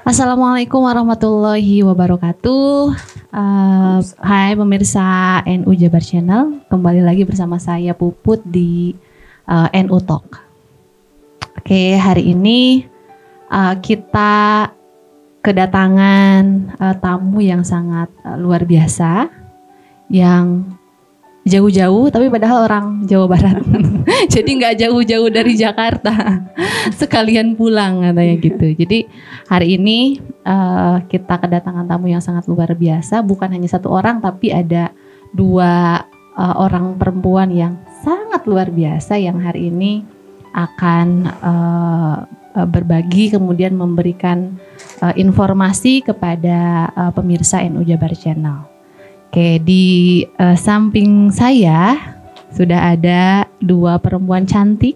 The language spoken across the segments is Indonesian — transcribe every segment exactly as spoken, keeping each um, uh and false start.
Assalamualaikum warahmatullahi wabarakatuh. Uh, hai pemirsa N U Jabar Channel, kembali lagi bersama saya Puput di uh, N U Talk. Oke, hari ini uh, kita kedatangan uh, tamu yang sangat uh, luar biasa, yang jauh-jauh tapi padahal orang Jawa Barat. Jadi nggak jauh-jauh dari Jakarta, sekalian pulang katanya gitu. Jadi hari ini uh, kita kedatangan tamu yang sangat luar biasa, bukan hanya satu orang tapi ada dua uh, orang perempuan yang sangat luar biasa yang hari ini akan uh, berbagi kemudian memberikan uh, informasi kepada uh, pemirsa N U Jabar Channel. Oke, di uh, samping saya sudah ada dua perempuan cantik.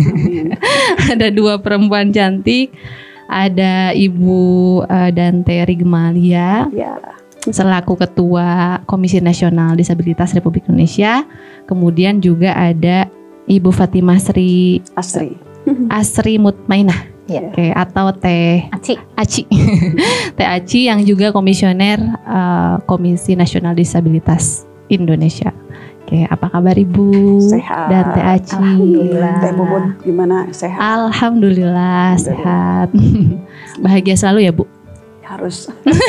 Ada dua perempuan cantik. Ada Ibu uh, Dante Rigmalia, ya, selaku Ketua Komisi Nasional Disabilitas Republik Indonesia. Kemudian juga ada Ibu Fatimah Sri Asri Asri Mutmainah. Ya. Oke, atau Teh Aci, Aci, Teh Aci yang juga komisioner uh, Komisi Nasional Disabilitas Indonesia. Oke, apa kabar Ibu? Sehat. Dan Teh Aci? Alhamdulillah. Teh Bubun gimana? Sehat? Alhamdulillah, sehat. Bahagia selalu ya Bu? Harus.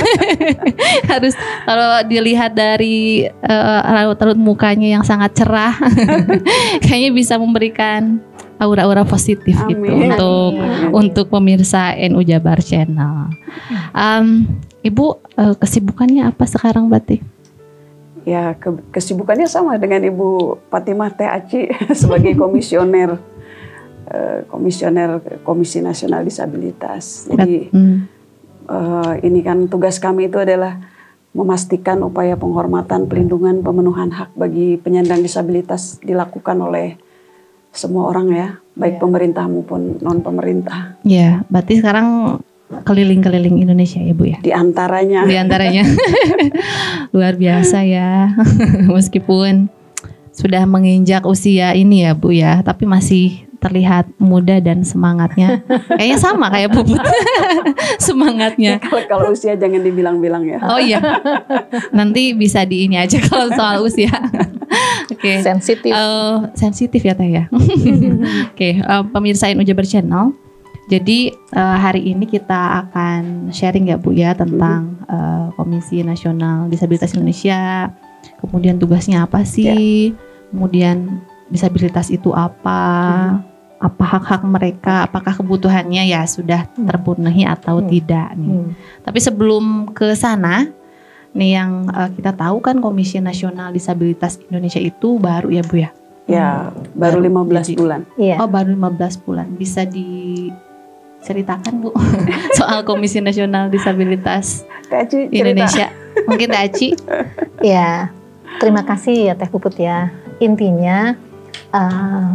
Harus. Kalau dilihat dari uh, raut-raut mukanya yang sangat cerah, kayaknya bisa memberikan aura-aura positif. Amin. Gitu untuk Amin. Untuk pemirsa N U Jabar Channel. Um, Ibu uh, kesibukannya apa sekarang berarti? Ya ke kesibukannya sama dengan Ibu Fatimah Teh Aci sebagai komisioner uh, komisioner Komisi Nasional Disabilitas. Jadi hmm. uh, ini kan tugas kami itu adalah memastikan upaya penghormatan, pelindungan, pemenuhan hak bagi penyandang disabilitas dilakukan oleh semua orang ya, baik ya. Pemerintah maupun non pemerintah. Ya, berarti sekarang keliling-keliling Indonesia ya Bu ya? Di antaranya. Di antaranya. Luar biasa ya. Meskipun sudah menginjak usia ini ya Bu ya, tapi masih terlihat muda dan semangatnya. Kayaknya sama kayak Puput. Semangatnya. Kalau kalau usia jangan dibilang-bilang ya. Oh iya. Nanti bisa di ini aja kalau soal usia. Oke. Okay. Sensitif. Uh, sensitif ya Teh ya. Oke, okay. uh, pemirsa N U Jabar Channel. Jadi uh, hari ini kita akan sharing ya Bu ya tentang uh, Komisi Nasional Disabilitas Indonesia. Kemudian tugasnya apa sih? Yeah. Kemudian disabilitas itu apa? Hmm. Apa hak-hak mereka? Apakah kebutuhannya ya sudah terpenuhi atau hmm. tidak nih? Hmm. Tapi sebelum ke sana, nih yang uh, kita tahu kan Komisi Nasional Disabilitas Indonesia itu baru ya Bu ya? Ya, hmm. baru lima belas bulan. Iya. Oh, baru lima belas bulan. Bisa diceritakan Bu soal Komisi Nasional Disabilitas Aci, Indonesia? Mungkin Teh Aci. Ya, terima kasih ya Teh Puput ya. Intinya uh,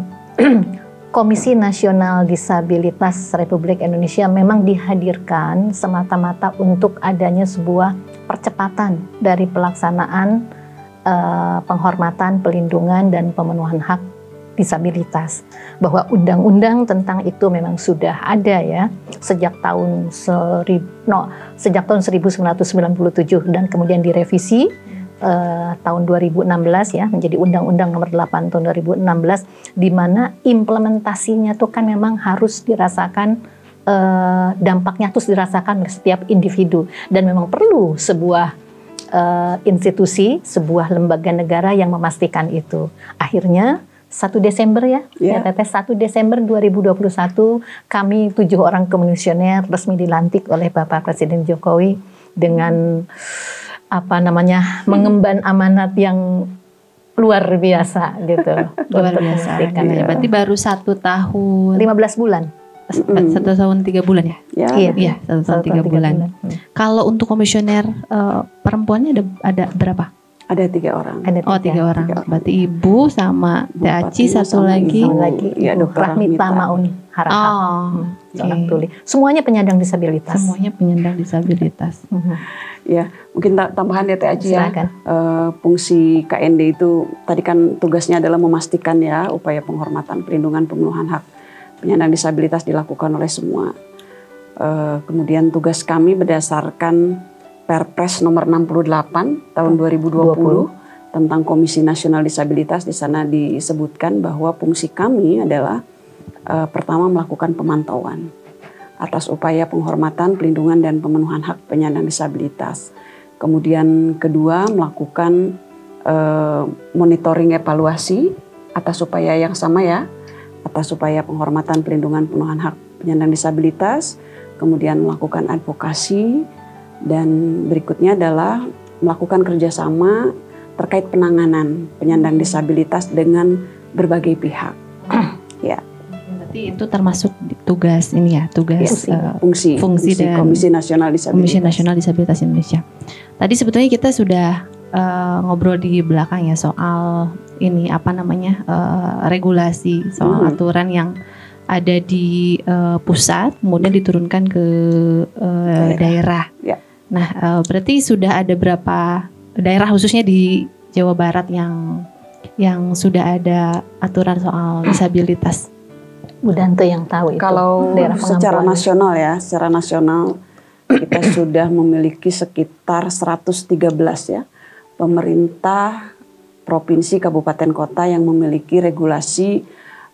Komisi Nasional Disabilitas Republik Indonesia memang dihadirkan semata-mata untuk adanya sebuah percepatan dari pelaksanaan uh, penghormatan, pelindungan, dan pemenuhan hak disabilitas. Bahwa undang-undang tentang itu memang sudah ada ya sejak tahun seribu, no, sejak tahun seribu sembilan ratus sembilan puluh tujuh dan kemudian direvisi Uh, tahun dua ribu enam belas ya menjadi Undang-Undang Nomor delapan tahun dua ribu enam belas, di mana implementasinya tuh kan memang harus dirasakan uh, dampaknya terus dirasakan oleh setiap individu dan memang perlu sebuah uh, institusi, sebuah lembaga negara yang memastikan itu. Akhirnya satu Desember ya, yeah. ya Teteh, satu Desember dua ribu dua puluh satu kami tujuh orang komisioner resmi dilantik oleh Bapak Presiden Jokowi dengan apa namanya mengemban amanat yang luar biasa gitu. Luar biasa. Ya, berarti baru satu tahun. lima belas bulan. Satu tahun tiga bulan ya? Ya, iya, iya satu tahun tiga bulan. bulan. Hmm. Kalau untuk komisioner uh, perempuannya ada ada berapa? Ada tiga orang. Ada tiga. Oh tiga orang. Tiga. Berarti Ibu sama Teh Aci satu lagi. Satu lagi. Ya, Rahmita Maun Harahap. Oh, hmm. okay. Tuli. Semuanya penyandang disabilitas. Semuanya penyandang disabilitas. Ya, mungkin tambahan ya Teh Aci ya. Uh, fungsi K N D itu tadi kan tugasnya adalah memastikan ya upaya penghormatan, pelindungan, pemenuhan hak penyandang disabilitas dilakukan oleh semua Uh, kemudian tugas kami berdasarkan Perpres nomor enam puluh delapan tahun dua ribu dua puluh tentang Komisi Nasional Disabilitas. Di sana disebutkan bahwa fungsi kami adalah uh, pertama melakukan pemantauan atas upaya penghormatan, pelindungan dan pemenuhan hak penyandang disabilitas. Kemudian kedua melakukan uh, monitoring evaluasi atas upaya yang sama ya, atas upaya penghormatan, pelindungan, pemenuhan hak penyandang disabilitas. Kemudian melakukan advokasi. Dan berikutnya adalah melakukan kerjasama terkait penanganan penyandang disabilitas dengan berbagai pihak. Ya. Berarti itu termasuk tugas ini ya, tugas ya, uh, fungsi, fungsi, fungsi dan Komisi Nasional Disabilitas. Komisi Nasional Disabilitas Indonesia. Tadi sebetulnya kita sudah uh, ngobrol di belakang ya soal ini apa namanya uh, regulasi, soal hmm. aturan yang ada di uh, pusat, kemudian diturunkan ke uh, daerah. daerah. Ya. Nah, uh, berarti sudah ada berapa daerah khususnya di Jawa Barat yang yang sudah ada aturan soal disabilitas? Bu Dante yang tahu itu. Kalau secara nasional ya, secara nasional kita sudah memiliki sekitar seratus tiga belas ya pemerintah provinsi, kabupaten, kota yang memiliki regulasi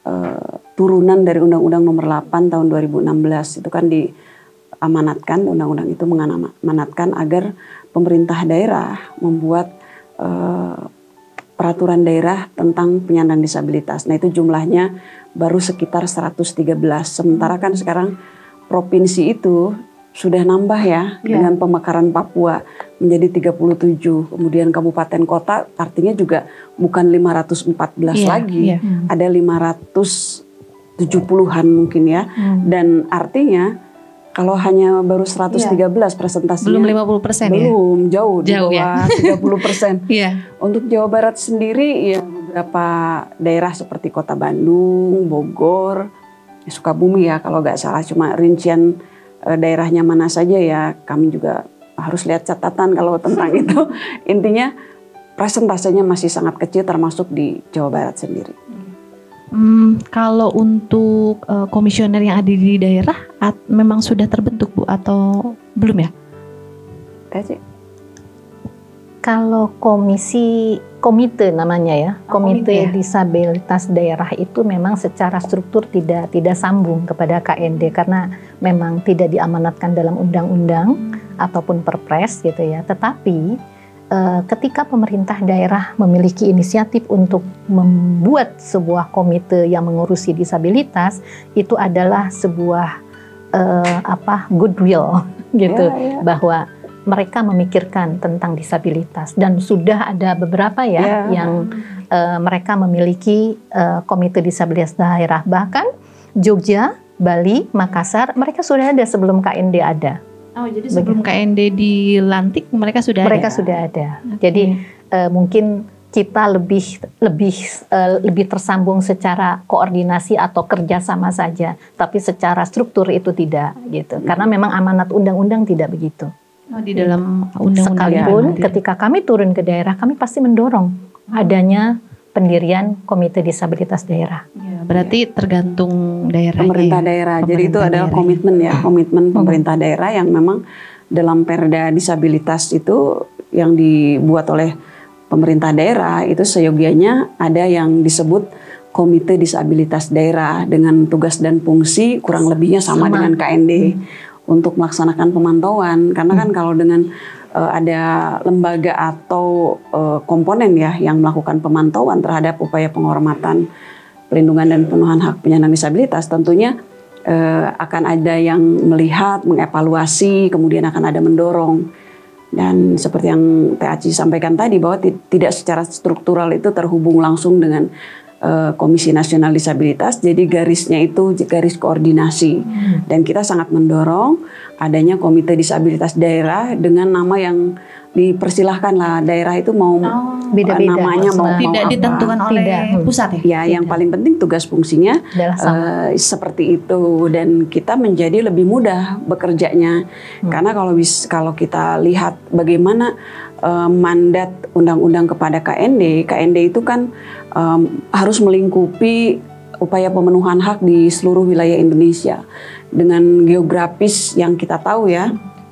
uh, turunan dari Undang-Undang Nomor delapan tahun dua ribu enam belas. Itu kan di amanatkan, undang-undang itu mengamanatkan agar pemerintah daerah membuat uh, peraturan daerah tentang penyandang disabilitas. Nah itu jumlahnya baru sekitar seratus tiga belas. Sementara kan sekarang provinsi itu sudah nambah ya, ya. Dengan pemekaran Papua menjadi tiga puluh tujuh. Kemudian kabupaten kota artinya juga bukan lima ratus empat belas ya, lagi. Ya. Ada lima ratus tujuh puluhan mungkin ya. Hmm. Dan artinya kalau hanya baru seratus tiga belas ya. Presentasinya belum lima puluh persen ya? Belum, jauh, jauh di bawah ya? tiga puluh persen. Ya. Untuk Jawa Barat sendiri ya beberapa daerah seperti Kota Bandung, Bogor, Sukabumi ya kalau nggak salah, cuma rincian e, daerahnya mana saja ya kami juga harus lihat catatan kalau tentang itu. Intinya presentasenya masih sangat kecil termasuk di Jawa Barat sendiri. Hmm, kalau untuk uh, komisioner yang ada di daerah at, memang sudah terbentuk Bu atau belum ya? Kasih. Kalau komisi komite namanya ya, oh, komite, komite ya? Disabilitas daerah itu memang secara struktur tidak tidak sambung kepada K N D karena memang tidak diamanatkan dalam undang-undang hmm. ataupun perpres gitu ya. Tetapi ketika pemerintah daerah memiliki inisiatif untuk membuat sebuah komite yang mengurusi disabilitas, itu adalah sebuah uh, apa goodwill gitu, yeah, yeah. bahwa mereka memikirkan tentang disabilitas dan sudah ada beberapa ya yeah. yang uh, mereka memiliki uh, komite disabilitas daerah, bahkan Jogja, Bali, Makassar, mereka sudah ada sebelum K N D ada. Oh, jadi sebelum K N D dilantik mereka sudah mereka ada. Mereka sudah ada. Okay. Jadi uh, mungkin kita lebih lebih uh, lebih tersambung secara koordinasi atau kerjasama saja, tapi secara struktur itu tidak gitu. Hmm. Karena memang amanat undang-undang tidak begitu. Oh, di dalam undang-undang sekalipun ya, ketika kami turun ke daerah, kami pasti mendorong hmm. adanya pendirian komite disabilitas daerah. Ya, berarti tergantung daerah. Pemerintah ya. daerah. Pemerintah Jadi itu daerah. adalah komitmen ya, komitmen hmm. pemerintah daerah yang memang dalam Perda disabilitas itu yang dibuat oleh pemerintah daerah itu seyogianya ada yang disebut komite disabilitas daerah dengan tugas dan fungsi kurang lebihnya sama, sama. dengan K N D hmm. untuk melaksanakan pemantauan. Karena hmm. kan kalau dengan Uh, ada lembaga atau uh, komponen ya yang melakukan pemantauan terhadap upaya penghormatan, pelindungan dan pemenuhan hak penyandang disabilitas, tentunya uh, akan ada yang melihat, mengevaluasi, kemudian akan ada mendorong. Dan seperti yang Teh Aci sampaikan tadi bahwa tidak secara struktural itu terhubung langsung dengan uh, Komisi Nasional Disabilitas, jadi garisnya itu garis koordinasi. Hmm. Dan kita sangat mendorong adanya komite disabilitas daerah dengan nama yang dipersilahkan lah, daerah itu mau oh, beda-beda namanya mau, mau tidak apa. ditentukan oleh tidak. pusat ya. Ya, yang paling penting tugas fungsinya uh, seperti itu dan kita menjadi lebih mudah bekerjanya. Hmm. Karena kalau bis, kalau kita lihat bagaimana uh, mandat undang-undang kepada K N D, K N D itu kan um, harus melingkupi upaya pemenuhan hak di seluruh wilayah Indonesia dengan geografis yang kita tahu ya,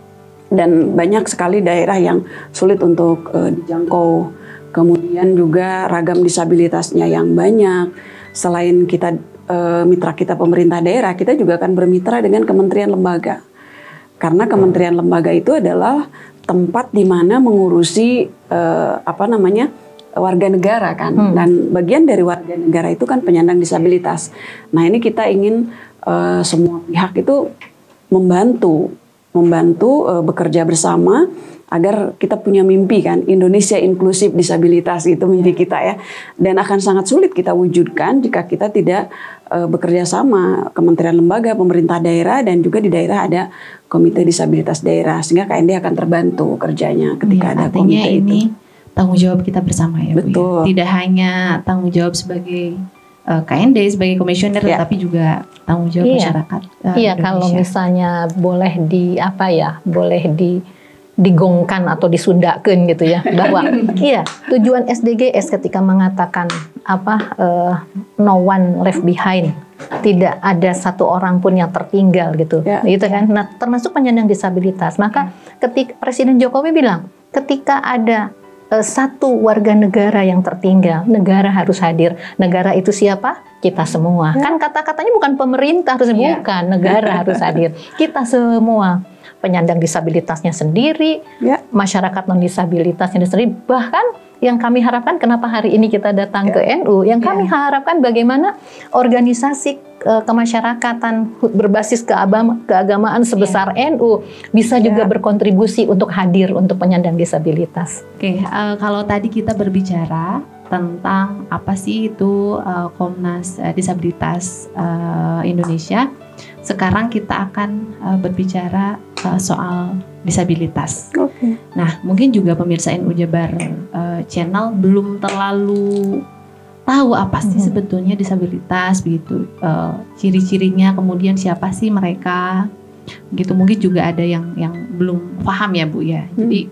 dan banyak sekali daerah yang sulit untuk uh, dijangkau. Kemudian juga ragam disabilitasnya yang banyak. Selain kita uh, mitra kita pemerintah daerah, kita juga akan bermitra dengan kementerian lembaga. Karena kementerian lembaga itu adalah tempat di mana mengurusi uh, apa namanya warga negara kan, hmm. dan bagian dari warga negara itu kan penyandang disabilitas. Nah ini kita ingin uh, semua pihak itu membantu, membantu uh, bekerja bersama agar kita punya mimpi kan, Indonesia inklusif disabilitas, itu mimpi kita ya. Dan akan sangat sulit kita wujudkan jika kita tidak uh, bekerja sama kementerian lembaga, pemerintah daerah, dan juga di daerah ada komite disabilitas daerah, sehingga K N D akan terbantu kerjanya ketika ya, ada komite ini itu. Tanggung jawab kita bersama ya, betul. Bu ya. Tidak hanya tanggung jawab sebagai uh, K N D, sebagai komisioner, ya. Tapi juga tanggung jawab iya. masyarakat. Uh, iya, kalau misalnya boleh di apa ya, boleh di digongkan atau disundakan gitu ya, bahwa iya tujuan S D G S ketika mengatakan apa uh, no one left behind, tidak ada satu orang pun yang tertinggal gitu, ya. Gitu kan. Nah termasuk penyandang disabilitas. Maka ketika Presiden Jokowi bilang ketika ada uh, satu warga negara yang tertinggal, negara harus hadir. Negara itu siapa? Kita semua. Ya. Kan kata-katanya bukan pemerintah harus, ya. Bukan negara harus hadir. Kita semua. Penyandang disabilitasnya sendiri, ya. Masyarakat non disabilitasnya sendiri, bahkan yang kami harapkan kenapa hari ini kita datang ya. Ke N U, yang kami ya. Harapkan bagaimana organisasi uh, kemasyarakatan berbasis keagama, keagamaan sebesar ya. N U bisa ya. Juga berkontribusi untuk hadir untuk penyandang disabilitas. Oke, uh, kalau tadi kita berbicara tentang apa sih itu uh, Komnas uh, Disabilitas uh, Indonesia. Sekarang kita akan uh, berbicara uh, soal disabilitas. Okay. Nah, mungkin juga pemirsa N U Jabar uh, channel belum terlalu tahu apa sih hmm. sebetulnya disabilitas, begitu. Uh, ciri-cirinya, kemudian siapa sih mereka, gitu. Mungkin juga ada yang yang belum paham ya, Bu ya. Hmm. Jadi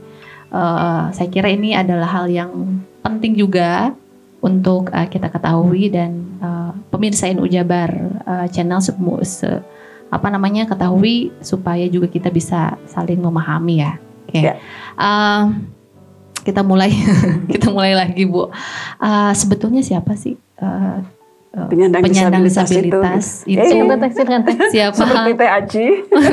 uh, saya kira ini adalah hal yang penting juga untuk uh, kita ketahui, dan uh, pemirsa N U Jabar uh, channel semua se, apa namanya ketahui supaya juga kita bisa saling memahami ya. Oke, okay. yeah. uh, kita mulai kita mulai lagi, Bu. Uh, sebetulnya siapa sih uh, uh, penyandang, penyandang disabilitas, disabilitas itu? itu eh, siapa? Seperti Teh Aci.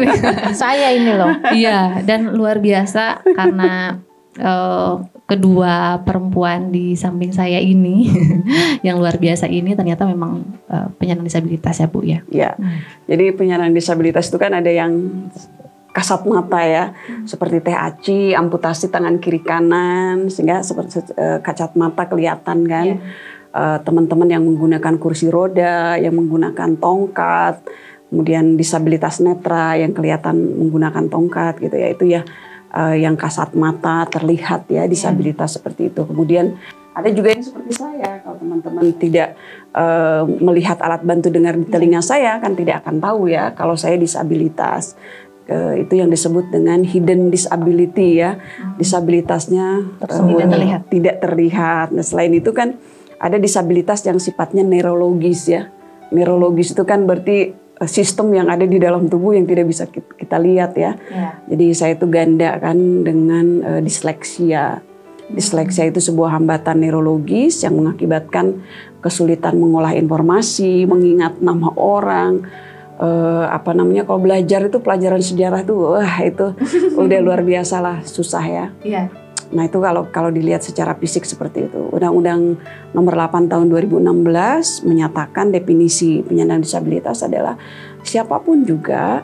Saya ini loh. Iya, dan luar biasa karena uh, kedua perempuan di samping saya ini yang luar biasa ini ternyata memang uh, penyandang disabilitas ya, Bu ya. Ya. Hmm. Jadi penyandang disabilitas itu kan ada yang kasat mata ya, hmm. seperti Teh Aci, amputasi tangan kiri kanan sehingga seperti uh, kacat mata kelihatan kan. Yeah. Uh, teman-teman yang menggunakan kursi roda, yang menggunakan tongkat, kemudian disabilitas netra yang kelihatan menggunakan tongkat gitu ya, itu ya. Uh, yang kasat mata terlihat ya disabilitas yeah. seperti itu. Kemudian ada juga yang seperti saya, kalau teman-teman tidak uh, melihat alat bantu dengar di telinga yeah. saya kan tidak akan tahu ya kalau saya disabilitas. Uh, itu yang disebut dengan hidden disability ya, hmm. disabilitasnya uh, tidak terlihat. Tidak terlihat. Nah selain itu kan ada disabilitas yang sifatnya neurologis ya. Neurologis itu kan berarti sistem yang ada di dalam tubuh yang tidak bisa kita lihat ya. ya. Jadi saya itu ganda kan dengan uh, disleksia. Disleksia itu sebuah hambatan neurologis yang mengakibatkan kesulitan mengolah informasi, mengingat nama orang. Uh, apa namanya kalau belajar itu pelajaran sejarah tuh, wah itu udah luar biasa lah, susah ya. Iya. Nah itu kalau kalau dilihat secara fisik seperti itu. Undang-Undang Nomor delapan Tahun dua ribu enam belas menyatakan definisi penyandang disabilitas adalah siapapun juga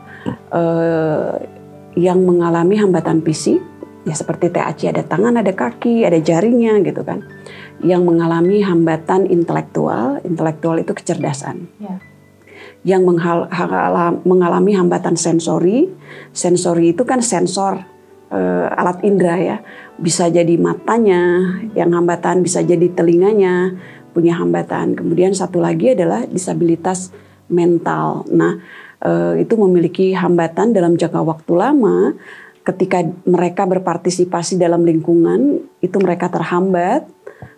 eh, yang mengalami hambatan fisik, ya seperti Teh Aci ada tangan, ada kaki, ada jarinya gitu kan, yang mengalami hambatan intelektual, intelektual itu kecerdasan. Ya. Yang mengalami hambatan sensori, sensori itu kan sensor. Uh, alat indera ya, bisa jadi matanya yang hambatan, bisa jadi telinganya punya hambatan. Kemudian satu lagi adalah disabilitas mental. Nah uh, itu memiliki hambatan dalam jangka waktu lama. Ketika mereka berpartisipasi dalam lingkungan itu mereka terhambat,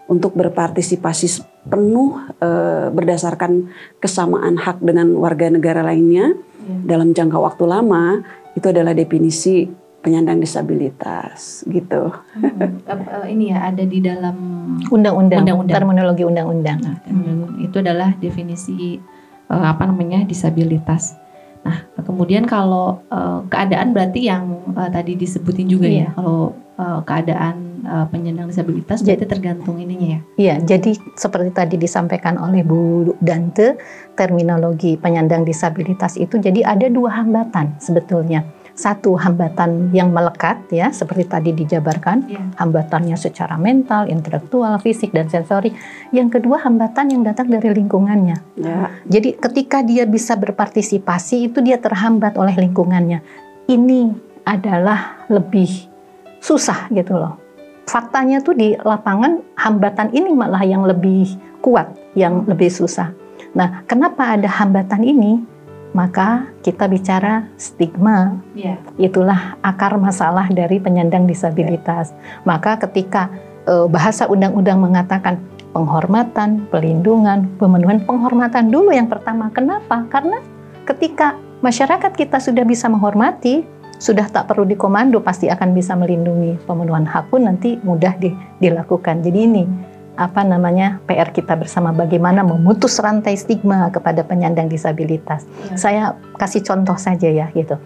untuk berpartisipasi penuh uh, berdasarkan kesamaan hak dengan warga negara lainnya yeah. dalam jangka waktu lama, itu adalah definisi penyandang disabilitas gitu. Hmm, ini ya ada di dalam undang-undang, terminologi undang-undang. Nah, hmm. itu adalah definisi uh, apa namanya disabilitas. Nah, kemudian kalau uh, keadaan berarti yang uh, tadi disebutin juga yeah. ya, kalau uh, keadaan uh, penyandang disabilitas berarti tergantung ininya ya. Iya, jadi seperti tadi disampaikan oleh Bu Dante, terminologi penyandang disabilitas itu jadi ada dua hambatan sebetulnya. Satu, hambatan yang melekat ya, seperti tadi dijabarkan, yeah. hambatannya secara mental, intelektual, fisik, dan sensori. Yang kedua, hambatan yang datang dari lingkungannya. Yeah. Jadi ketika dia bisa berpartisipasi, itu dia terhambat oleh lingkungannya. Ini adalah lebih susah gitu loh. Faktanya tuh di lapangan, hambatan ini malah yang lebih kuat, yang lebih susah. Nah, kenapa ada hambatan ini? Maka kita bicara stigma, yeah. itulah akar masalah dari penyandang disabilitas. Yeah. Maka ketika e, bahasa undang-undang mengatakan penghormatan, pelindungan, pemenuhan penghormatan dulu yang pertama. Kenapa? Karena ketika masyarakat kita sudah bisa menghormati, sudah tak perlu dikomando, pasti akan bisa melindungi. Pemenuhan hak pun nanti mudah di, dilakukan. Jadi ini apa namanya P R kita bersama, bagaimana memutus rantai stigma kepada penyandang disabilitas. Ya. Saya kasih contoh saja ya gitu.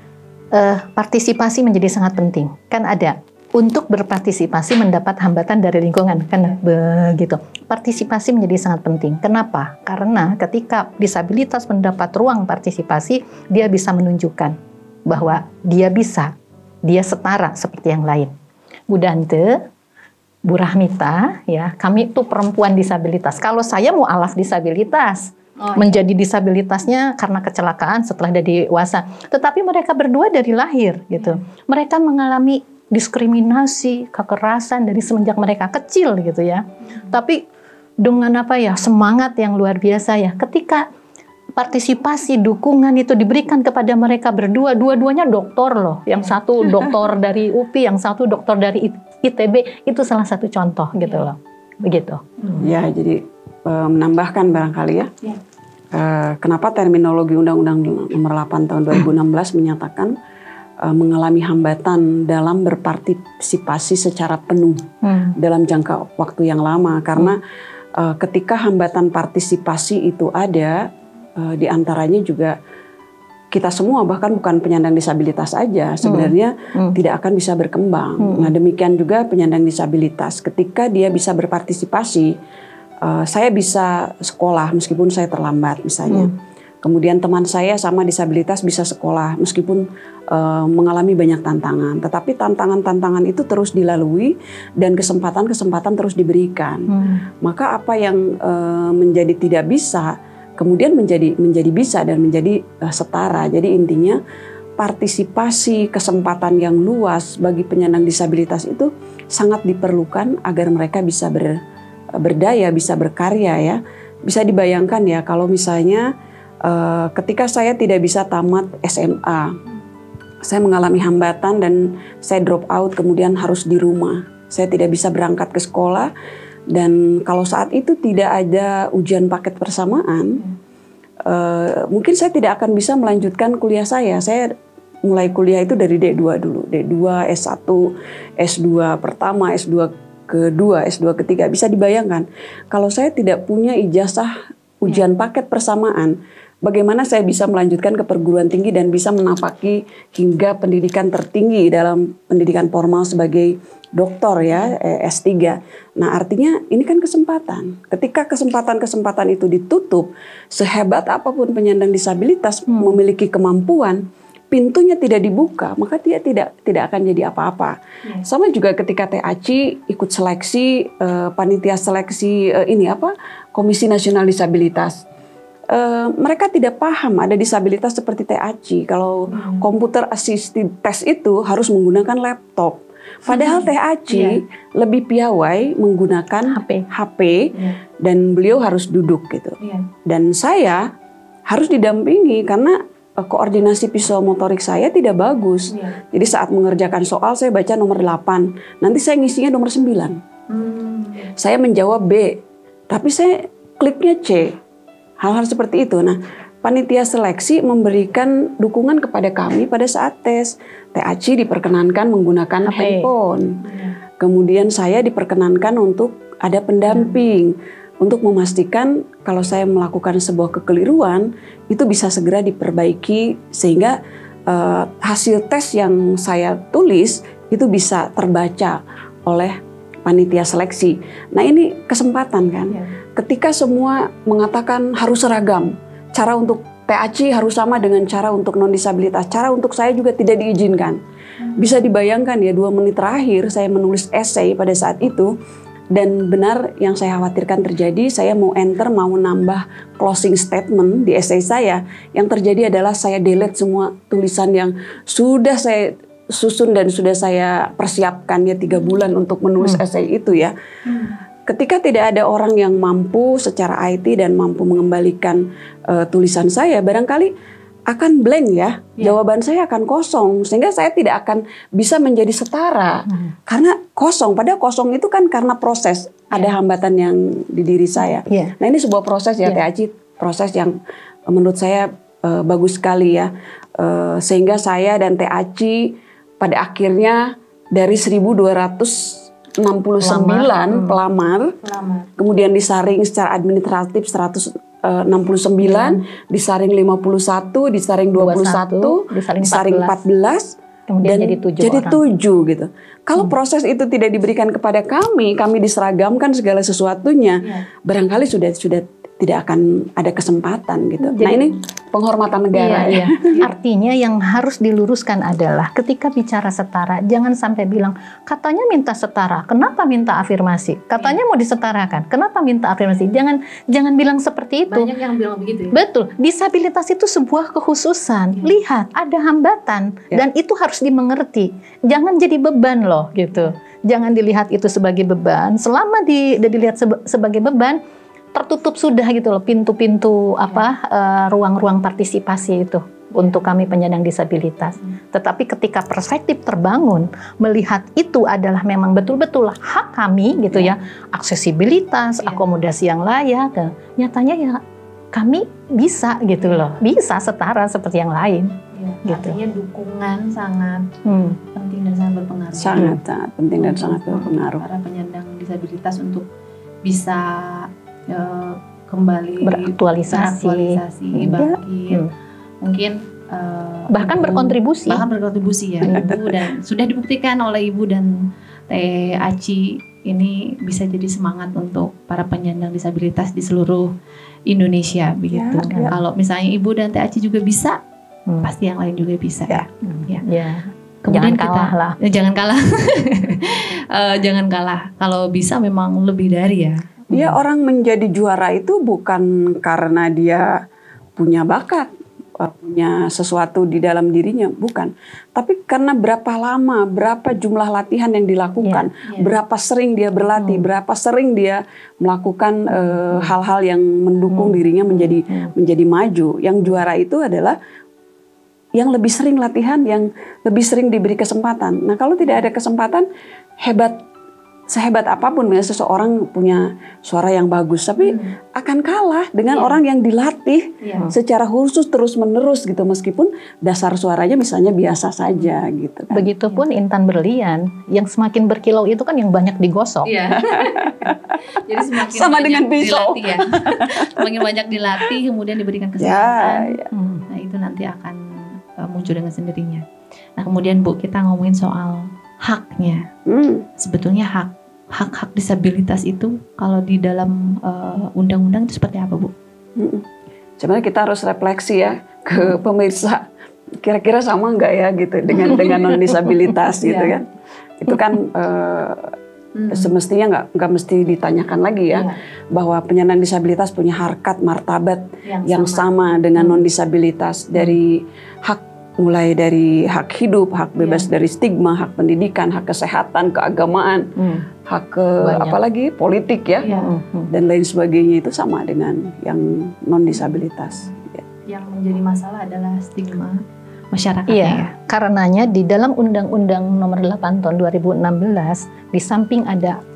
Uh, partisipasi menjadi sangat penting. Kan ada untuk berpartisipasi mendapat hambatan dari lingkungan, kan begitu. Partisipasi menjadi sangat penting. Kenapa? Karena ketika disabilitas mendapat ruang partisipasi, dia bisa menunjukkan bahwa dia bisa, dia setara seperti yang lain. Bu Dante, Bu Rahmita, ya, kami itu perempuan disabilitas. Kalau saya mau alaf disabilitas, oh, menjadi disabilitasnya karena kecelakaan setelah dia dewasa. Tetapi mereka berdua dari lahir, gitu. Hmm. Mereka mengalami diskriminasi, kekerasan dari semenjak mereka kecil, gitu ya. Hmm. Tapi dengan apa ya semangat yang luar biasa ya. Ketika partisipasi, dukungan itu diberikan kepada mereka berdua, dua-duanya doktor loh. Yang satu doktor dari U P I, yang satu doktor dari I T B, itu salah satu contoh gitu loh. Begitu. Ya, jadi menambahkan barangkali ya. ya. Kenapa terminologi Undang-Undang Nomor delapan Tahun dua ribu enam belas menyatakan mengalami hambatan dalam berpartisipasi secara penuh hmm. dalam jangka waktu yang lama. Karena hmm. ketika hambatan partisipasi itu ada, di antaranya juga kita semua, bahkan bukan penyandang disabilitas aja sebenarnya hmm. Hmm. tidak akan bisa berkembang. Hmm. Nah, demikian juga penyandang disabilitas ketika dia bisa berpartisipasi, uh, saya bisa sekolah meskipun saya terlambat misalnya. Hmm. Kemudian teman saya sama disabilitas bisa sekolah meskipun uh, mengalami banyak tantangan. Tetapi tantangan-tantangan itu terus dilalui dan kesempatan-kesempatan terus diberikan. Hmm. Maka apa yang uh, menjadi tidak bisa kemudian menjadi menjadi bisa dan menjadi uh, setara. Jadi intinya partisipasi, kesempatan yang luas bagi penyandang disabilitas itu sangat diperlukan agar mereka bisa ber, berdaya, bisa berkarya ya. Bisa dibayangkan ya kalau misalnya uh, ketika saya tidak bisa tamat S M A, saya mengalami hambatan dan saya drop out, kemudian harus di rumah. Saya tidak bisa berangkat ke sekolah. Dan kalau saat itu tidak ada ujian paket persamaan, hmm. uh, mungkin saya tidak akan bisa melanjutkan kuliah saya. Saya mulai kuliah itu dari D dua dulu, D dua, S satu, S dua pertama, S dua kedua, S dua ketiga. Bisa dibayangkan, kalau saya tidak punya ijazah ujian paket persamaan, bagaimana saya bisa melanjutkan ke perguruan tinggi dan bisa menapaki hingga pendidikan tertinggi dalam pendidikan formal sebagai doktor ya, S tiga. Nah, artinya ini kan kesempatan. Ketika kesempatan-kesempatan itu ditutup, sehebat apapun penyandang disabilitas hmm. memiliki kemampuan, pintunya tidak dibuka, maka dia tidak tidak akan jadi apa-apa. Hmm. Sama juga ketika T A C I ikut seleksi, eh, panitia seleksi eh, ini apa, Komisi Nasional Disabilitas. Uh, mereka tidak paham ada disabilitas seperti T A C I. Kalau hmm. computer assisted test itu harus menggunakan laptop. Padahal T A C I yeah. lebih piawai menggunakan H P, H P yeah. dan beliau harus duduk gitu. Yeah. Dan saya harus didampingi karena uh, koordinasi psikomotorik saya tidak bagus. Yeah. Jadi saat mengerjakan soal saya baca nomor delapan, nanti saya ngisinya nomor sembilan. Hmm. Saya menjawab B, tapi saya kliknya C. Hal-hal seperti itu. Nah, panitia seleksi memberikan dukungan kepada kami pada saat tes. T A C I diperkenankan menggunakan H P. handphone. Hmm. Kemudian saya diperkenankan untuk ada pendamping. Hmm. Untuk memastikan kalau saya melakukan sebuah kekeliruan, itu bisa segera diperbaiki sehingga uh, hasil tes yang saya tulis itu bisa terbaca oleh panitia seleksi. Nah, ini kesempatan kan. Ya. Ketika semua mengatakan harus seragam, cara untuk T A C I harus sama dengan cara untuk non disabilitas, cara untuk saya juga tidak diizinkan. Hmm. Bisa dibayangkan ya, dua menit terakhir saya menulis essay pada saat itu, dan benar yang saya khawatirkan terjadi. Saya mau enter, mau nambah closing statement di essay saya, yang terjadi adalah saya delete semua tulisan yang sudah saya susun dan sudah saya persiapkan ya tiga bulan untuk menulis hmm. essay itu ya. Hmm. Ketika tidak ada orang yang mampu secara I T dan mampu mengembalikan uh, tulisan saya, barangkali akan blank ya, ya, jawaban saya akan kosong sehingga saya tidak akan bisa menjadi setara hmm. karena kosong. Padahal kosong itu kan karena proses, ya. Ada hambatan yang di diri saya. Ya. Nah, ini sebuah proses ya, ya. T A C I, proses yang menurut saya uh, bagus sekali ya, uh, sehingga saya dan T A C I pada akhirnya dari seribu dua ratus enam puluh sembilan pelamar, hmm. pelamar, kemudian disaring secara administratif seratus enam puluh sembilan, hmm. disaring lima puluh satu, disaring dua puluh satu, disaring, disaring empat belas, kemudian dan jadi tujuh, jadi tujuh gitu. Kalau hmm. proses itu tidak diberikan kepada kami, kami diseragamkan segala sesuatunya, yeah. barangkali sudah sudah tidak akan ada kesempatan gitu. Jadi, nah, ini penghormatan negara. Iya, iya. Artinya yang harus diluruskan adalah ketika bicara setara, jangan sampai bilang katanya minta setara, kenapa minta afirmasi? Katanya mau disetarakan, kenapa minta afirmasi? Jangan jangan bilang seperti itu. Banyak yang bilang begitu ya. Betul. Disabilitas itu sebuah kekhususan. Ya. Lihat, ada hambatan ya. Dan itu harus dimengerti. Jangan jadi beban loh gitu. Jangan dilihat itu sebagai beban. Selama di, dilihat seba, sebagai beban, tertutup sudah gitu loh pintu-pintu apa ruang-ruang uh, partisipasi itu untuk kami penyandang disabilitas. Hmm. Tetapi ketika perspektif terbangun melihat itu adalah memang betul-betul hak kami gitu yeah. ya, aksesibilitas, yeah. akomodasi yang layak, nyatanya ya kami bisa gitu loh, bisa setara seperti yang lain. Ya, gitu. Artinya dukungan sangat hmm. penting dan sangat berpengaruh. Sangat, hmm. sangat penting dan untuk sangat berpengaruh. Para penyandang disabilitas untuk bisa Uh, kembali beraktualisasi, beraktualisasi bangkit, hmm. mungkin uh, bahkan ibu, berkontribusi, bahkan berkontribusi ya, ibu dan sudah dibuktikan oleh ibu dan T A C I ini bisa jadi semangat untuk para penyandang disabilitas di seluruh Indonesia begitu. Ya, ya. Kalau misalnya ibu dan T A C I juga bisa, hmm. pasti yang lain juga bisa ya. Hmm. Ya. ya. Kemudian jangan kalah kita, lah, eh, jangan kalah, uh, jangan kalah. Kalau bisa memang lebih dari ya. Ya, orang menjadi juara itu bukan karena dia punya bakat, punya sesuatu di dalam dirinya, bukan. Tapi karena berapa lama, berapa jumlah latihan yang dilakukan, yeah, yeah. berapa sering dia berlatih, hmm. berapa sering dia melakukan uh, hmm. hal-hal yang mendukung hmm. dirinya menjadi hmm. menjadi maju. Yang juara itu adalah yang lebih sering latihan, yang lebih sering diberi kesempatan. Nah, kalau tidak ada kesempatan, hebat sehebat apapun, misalnya seseorang punya suara yang bagus, tapi hmm. akan kalah dengan yeah. orang yang dilatih yeah. secara khusus terus-menerus gitu, meskipun dasar suaranya misalnya biasa saja gitu kan. Begitupun yeah. Intan Berlian, yang semakin berkilau itu kan yang banyak digosok. Yeah. Jadi semakin sama dengan pisau. Dilatih ya. Semakin banyak dilatih, kemudian diberikan kesempatan. Yeah, yeah. Hmm. Nah, itu nanti akan uh, muncul dengan sendirinya. Nah, kemudian Bu, kita ngomongin soal haknya. Hmm. Sebetulnya hak hak-hak disabilitas itu kalau di dalam uh, undang-undang itu seperti apa, Bu? Hmm. Sebenarnya kita harus refleksi ya ke pemirsa, kira-kira sama nggak ya gitu dengan dengan non disabilitas gitu kan? Itu kan uh, hmm. semestinya nggak nggak mesti ditanyakan lagi ya, ya bahwa penyandang disabilitas punya harkat martabat yang, yang sama. sama dengan hmm. non disabilitas, dari hak mulai dari hak hidup, hak bebas yeah. dari stigma, hak pendidikan, hak kesehatan, keagamaan, hmm. hak ke Banyak. apalagi politik ya, yeah. dan lain sebagainya, itu sama dengan yang non disabilitas. Yang menjadi masalah adalah stigma masyarakat. Iya, ya. Karenanya di dalam Undang-Undang Nomor delapan Tahun dua ribu enam belas, di samping ada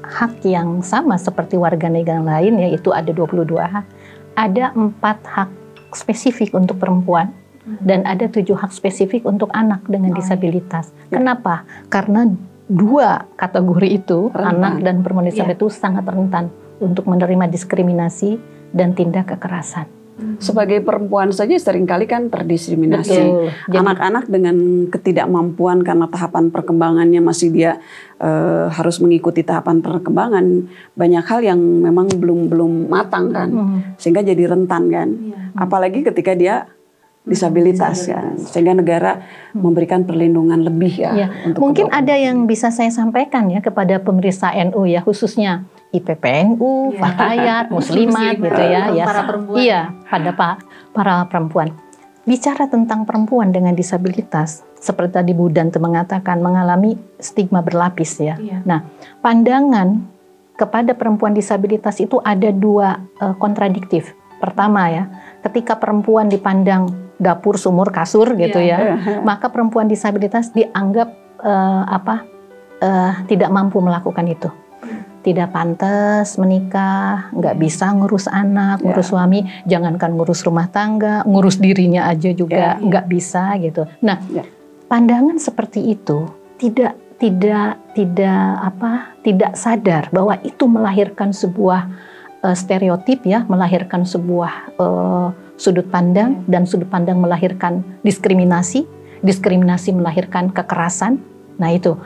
hak yang sama seperti warga negara lain, yaitu ada dua puluh dua hak, ada empat hak spesifik untuk perempuan dan ada tujuh hak spesifik untuk anak dengan disabilitas. Ya. Kenapa? Karena dua kategori itu, rentan. Anak dan perempuan disabilitas, ya, itu sangat rentan untuk menerima diskriminasi dan tindak kekerasan. Sebagai perempuan saja seringkali kan terdiskriminasi. Anak-anak dengan ketidakmampuan karena tahapan perkembangannya masih dia uh, harus mengikuti tahapan perkembangan, banyak hal yang memang belum belum matang kan, hmm. sehingga jadi rentan kan. Ya. Apalagi ketika dia disabilitas, disabilitas. Ya, sehingga negara memberikan perlindungan lebih ya. Ya. Untuk mungkin kebawahan. Ada yang bisa saya sampaikan ya kepada pemirsa N U ya, khususnya I P P N U, ya. Fatayat, Muslimat gitu ya, ya. Para perempuan. Iya, pada pak para perempuan. Bicara tentang perempuan dengan disabilitas, seperti tadi Bu Dante mengatakan mengalami stigma berlapis ya. ya. Nah, pandangan kepada perempuan disabilitas itu ada dua uh, kontradiktif. Pertama ya, ketika perempuan dipandang dapur, sumur, kasur gitu ya, ya, maka perempuan disabilitas dianggap uh, apa uh, tidak mampu melakukan itu. Tidak pantas menikah, nggak bisa ngurus anak, yeah. ngurus suami, jangankan ngurus rumah tangga, ngurus dirinya aja juga yeah. nggak bisa gitu. Nah, yeah. pandangan seperti itu tidak tidak tidak apa tidak sadar bahwa itu melahirkan sebuah uh, stereotip ya, melahirkan sebuah uh, sudut pandang yeah. dan sudut pandang melahirkan diskriminasi, diskriminasi melahirkan kekerasan. Nah itu.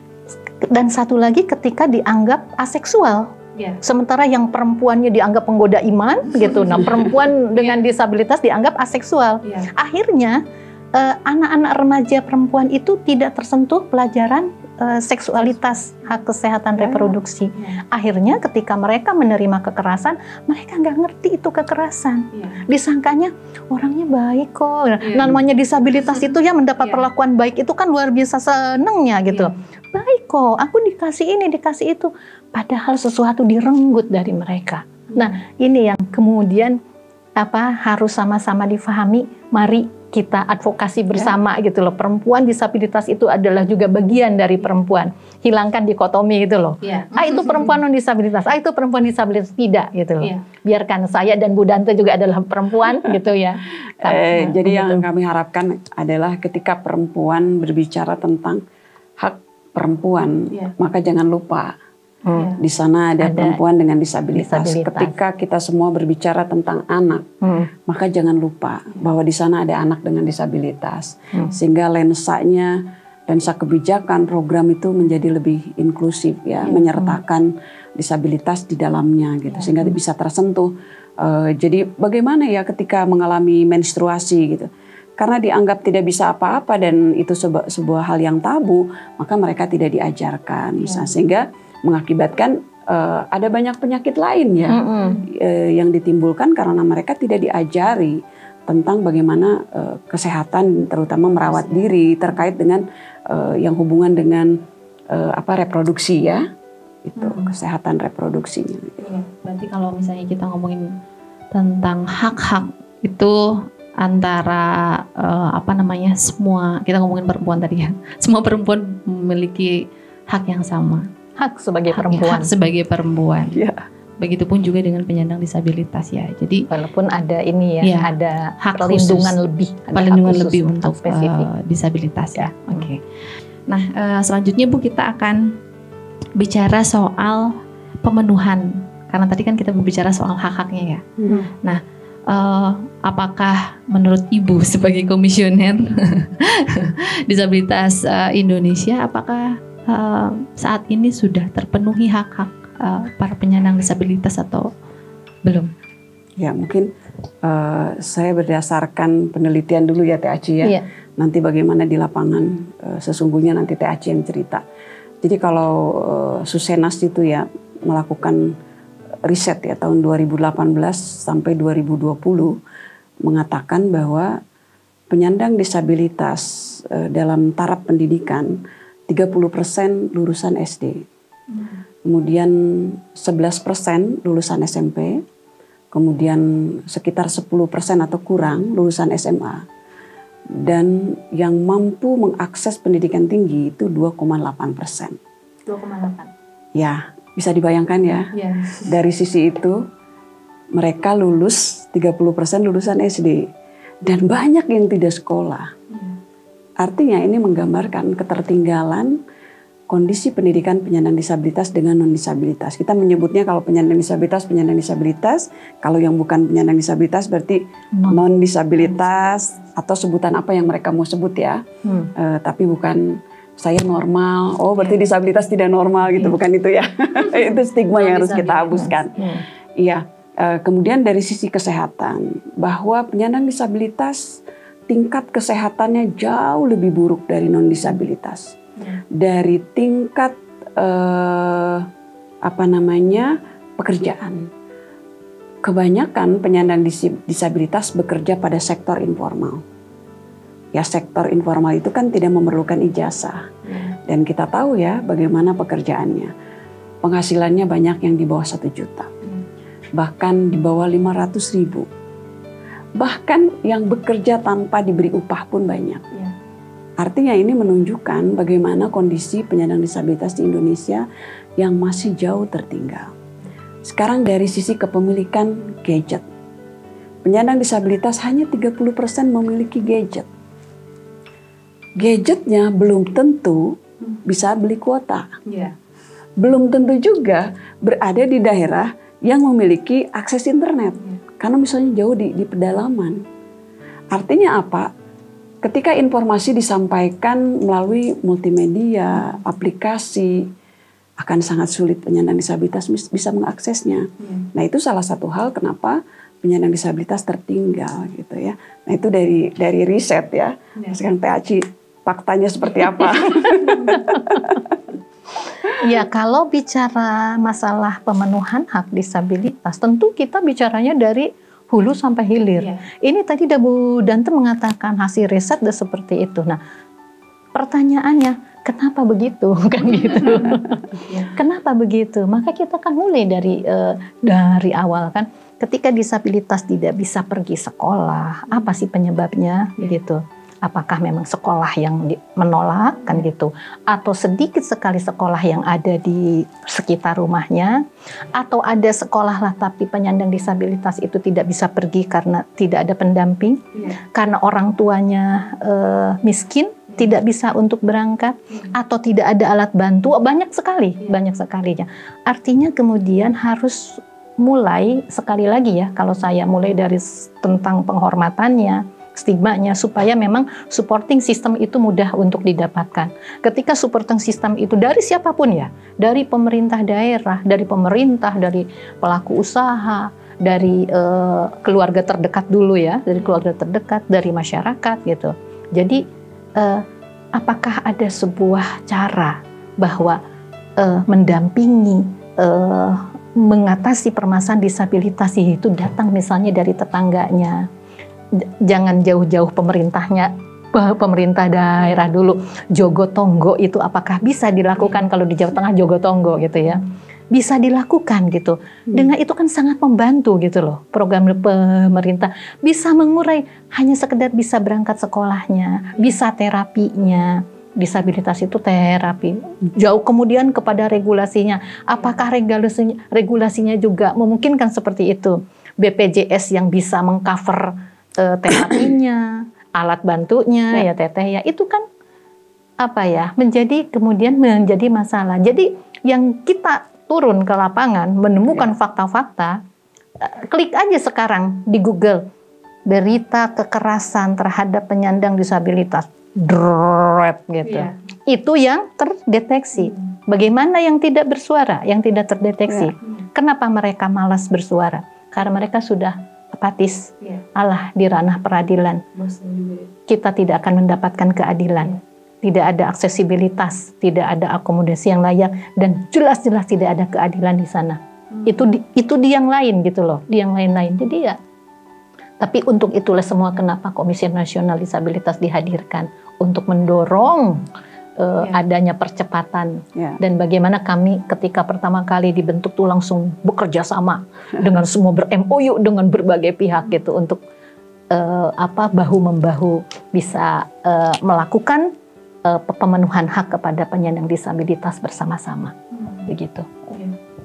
Dan satu lagi ketika dianggap aseksual, yeah. sementara yang perempuannya dianggap penggoda iman, gitu. Nah, perempuan dengan yeah. disabilitas dianggap aseksual. Yeah. Akhirnya eh, anak-anak remaja perempuan itu tidak tersentuh pelajaran eh, seksualitas, hak kesehatan yeah. reproduksi. Yeah. Akhirnya ketika mereka menerima kekerasan, mereka nggak ngerti itu kekerasan. Yeah. Disangkanya orangnya baik kok. Yeah. Namanya disabilitas itu ya mendapat yeah. perlakuan baik itu kan luar biasa senengnya gitu. Yeah. Baik kok, aku dikasih ini, dikasih itu. Padahal sesuatu direnggut dari mereka. Nah, ini yang kemudian apa harus sama-sama difahami. Mari kita advokasi bersama ya. Gitu loh. Perempuan disabilitas itu adalah juga bagian dari perempuan. Hilangkan dikotomi gitu loh. Ya. Ah itu perempuan non disabilitas, ah itu perempuan disabilitas, tidak gitu loh. Ya. Biarkan saya dan Bu Dante juga adalah perempuan gitu ya. Eh, nah, jadi gitu. Yang kami harapkan adalah ketika perempuan berbicara tentang hak perempuan, yeah. maka jangan lupa hmm. di sana ada, ada perempuan dengan disabilitas. disabilitas. Ketika kita semua berbicara tentang anak, hmm. maka jangan lupa bahwa di sana ada anak dengan disabilitas, hmm. sehingga lensanya lensa kebijakan program itu menjadi lebih inklusif ya, yeah. menyertakan hmm. disabilitas di dalamnya gitu, yeah. sehingga hmm. bisa tersentuh. Uh, jadi bagaimana ya ketika mengalami menstruasi gitu. Karena dianggap tidak bisa apa-apa dan itu sebuah, sebuah hal yang tabu, maka mereka tidak diajarkan, misalnya, ya. Sehingga mengakibatkan uh, ada banyak penyakit lain ya mm-hmm. uh, yang ditimbulkan karena mereka tidak diajari tentang bagaimana uh, kesehatan, terutama merawat ya. Diri terkait dengan uh, yang hubungan dengan uh, apa reproduksi ya, itu mm-hmm. kesehatan reproduksinya. Ya, berarti kalau misalnya kita ngomongin tentang hak-hak itu antara uh, apa namanya semua, kita ngomongin perempuan tadi ya, semua perempuan memiliki hak yang sama, hak sebagai hak, perempuan, hak sebagai perempuan. Ya. Begitupun juga dengan penyandang disabilitas ya. Jadi walaupun ada ini ya, ya ada hak perlindungan khusus, lebih, ada perlindungan lebih untuk spesifik uh, disabilitas ya. Hmm. Oke. Okay. Nah uh, selanjutnya Bu, kita akan bicara soal pemenuhan, karena tadi kan kita berbicara soal hak-haknya ya. Hmm. Nah. Uh, apakah menurut Ibu sebagai komisioner disabilitas uh, Indonesia, apakah uh, saat ini sudah terpenuhi hak-hak uh, para penyandang disabilitas atau belum? Ya mungkin uh, saya berdasarkan penelitian dulu ya Teh Aci ya. Iya. Nanti bagaimana di lapangan uh, sesungguhnya nanti Teh Aci yang cerita. Jadi kalau uh, Susenas itu ya melakukan riset ya tahun dua ribu delapan belas sampai dua ribu dua puluh mengatakan bahwa penyandang disabilitas eh, dalam taraf pendidikan tiga puluh persen lulusan S D. Hmm. Kemudian sebelas persen lulusan S M P. Kemudian sekitar sepuluh persen atau kurang lulusan S M A. Dan yang mampu mengakses pendidikan tinggi itu dua koma delapan persen. dua koma delapan. Ya. Bisa dibayangkan ya, yeah. dari sisi itu mereka lulus tiga puluh persen lulusan S D dan banyak yang tidak sekolah. Yeah. Artinya ini menggambarkan ketertinggalan kondisi pendidikan penyandang disabilitas dengan non-disabilitas. Kita menyebutnya kalau penyandang disabilitas, penyandang disabilitas. Kalau yang bukan penyandang disabilitas berarti non-disabilitas atau sebutan apa yang mereka mau sebut ya. Hmm. Uh, tapi bukan saya normal, oh berarti disabilitas tidak normal gitu, bukan itu ya. Itu stigma yang harus kita hapuskan. Iya. Uh, kemudian dari sisi kesehatan, bahwa penyandang disabilitas tingkat kesehatannya jauh lebih buruk dari non-disabilitas. Dari tingkat uh, apa namanya pekerjaan, kebanyakan penyandang disabilitas bekerja pada sektor informal. Ya, sektor informal itu kan tidak memerlukan ijazah. Hmm. Dan kita tahu ya bagaimana pekerjaannya. Penghasilannya banyak yang di bawah satu juta. Hmm. Bahkan di bawah lima ratus ribu. Bahkan yang bekerja tanpa diberi upah pun banyak. Hmm. Artinya ini menunjukkan bagaimana kondisi penyandang disabilitas di Indonesia yang masih jauh tertinggal. Sekarang dari sisi kepemilikan gadget. Penyandang disabilitas hanya tiga puluh persen memiliki gadget. Gadgetnya belum tentu bisa beli kuota. Yeah. Belum tentu juga berada di daerah yang memiliki akses internet. Yeah. Karena misalnya jauh di, di pedalaman. Artinya apa? Ketika informasi disampaikan melalui multimedia, aplikasi, akan sangat sulit penyandang disabilitas bisa mengaksesnya. Yeah. Nah itu salah satu hal kenapa penyandang disabilitas tertinggal gitu ya. Nah itu dari dari riset ya. Yeah. Sekarang T A C I faktanya seperti apa? Ya, kalau bicara masalah pemenuhan hak disabilitas, tentu kita bicaranya dari hulu sampai hilir. Ya. Ini tadi Bu Dante mengatakan hasil riset dan seperti itu. Nah, pertanyaannya, kenapa begitu? Kan gitu. Ya. Kenapa begitu? Maka kita kan mulai dari uh, dari awal kan. Ketika disabilitas tidak bisa pergi sekolah, apa sih penyebabnya? Begitu. Apakah memang sekolah yang menolak kan gitu, atau sedikit sekali sekolah yang ada di sekitar rumahnya, atau ada sekolah lah tapi penyandang disabilitas itu tidak bisa pergi karena tidak ada pendamping, yeah. karena orang tuanya uh, miskin, yeah. tidak bisa untuk berangkat, yeah. atau tidak ada alat bantu, banyak sekali, yeah. banyak sekalinya. Artinya kemudian harus mulai sekali lagi ya, kalau saya mulai dari tentang penghormatannya, stigmanya, supaya memang supporting system itu mudah untuk didapatkan. Ketika supporting system itu dari siapapun ya, dari pemerintah daerah, dari pemerintah, dari pelaku usaha, dari uh, keluarga terdekat dulu ya, dari keluarga terdekat, dari masyarakat gitu. Jadi uh, apakah ada sebuah cara bahwa uh, mendampingi, uh, mengatasi permasalahan disabilitas itu datang misalnya dari tetangganya, jangan jauh-jauh pemerintahnya, pemerintah daerah dulu. Jogotongo itu apakah bisa dilakukan? Kalau di Jawa Tengah Jogotongo gitu ya, bisa dilakukan gitu. Dengan itu kan sangat membantu gitu loh. Program pemerintah bisa mengurai, hanya sekedar bisa berangkat sekolahnya, bisa terapinya. Disabilitas itu terapi. Jauh kemudian kepada regulasinya. Apakah regulasinya, regulasinya juga memungkinkan seperti itu? B P J S yang bisa mengcover terapinya, alat bantunya, ya teteh ya, itu kan apa ya, menjadi kemudian menjadi masalah. Jadi yang kita turun ke lapangan menemukan fakta-fakta, klik aja sekarang di Google berita kekerasan terhadap penyandang disabilitas, dret gitu. Yeah. Itu yang terdeteksi. Hmm. Bagaimana yang tidak bersuara, yang tidak terdeteksi? Yeah. Kenapa mereka malas bersuara? Karena mereka sudah apatis, yeah. Allah di ranah peradilan. Kita tidak akan mendapatkan keadilan. Yeah. Tidak ada aksesibilitas, tidak ada akomodasi yang layak, dan jelas-jelas tidak ada keadilan di sana. Hmm. Itu di, itu di yang lain gitu loh, di yang lain-lain. Jadi ya, tapi untuk itulah semua kenapa Komisi Nasional Disabilitas dihadirkan untuk mendorong Uh, yeah. adanya percepatan yeah. dan bagaimana kami ketika pertama kali dibentuk tuh langsung bekerja sama dengan semua ber-M O U dengan berbagai pihak gitu untuk uh, apa bahu membahu bisa uh, melakukan uh, pemenuhan hak kepada penyandang disabilitas bersama-sama hmm. begitu. Yeah.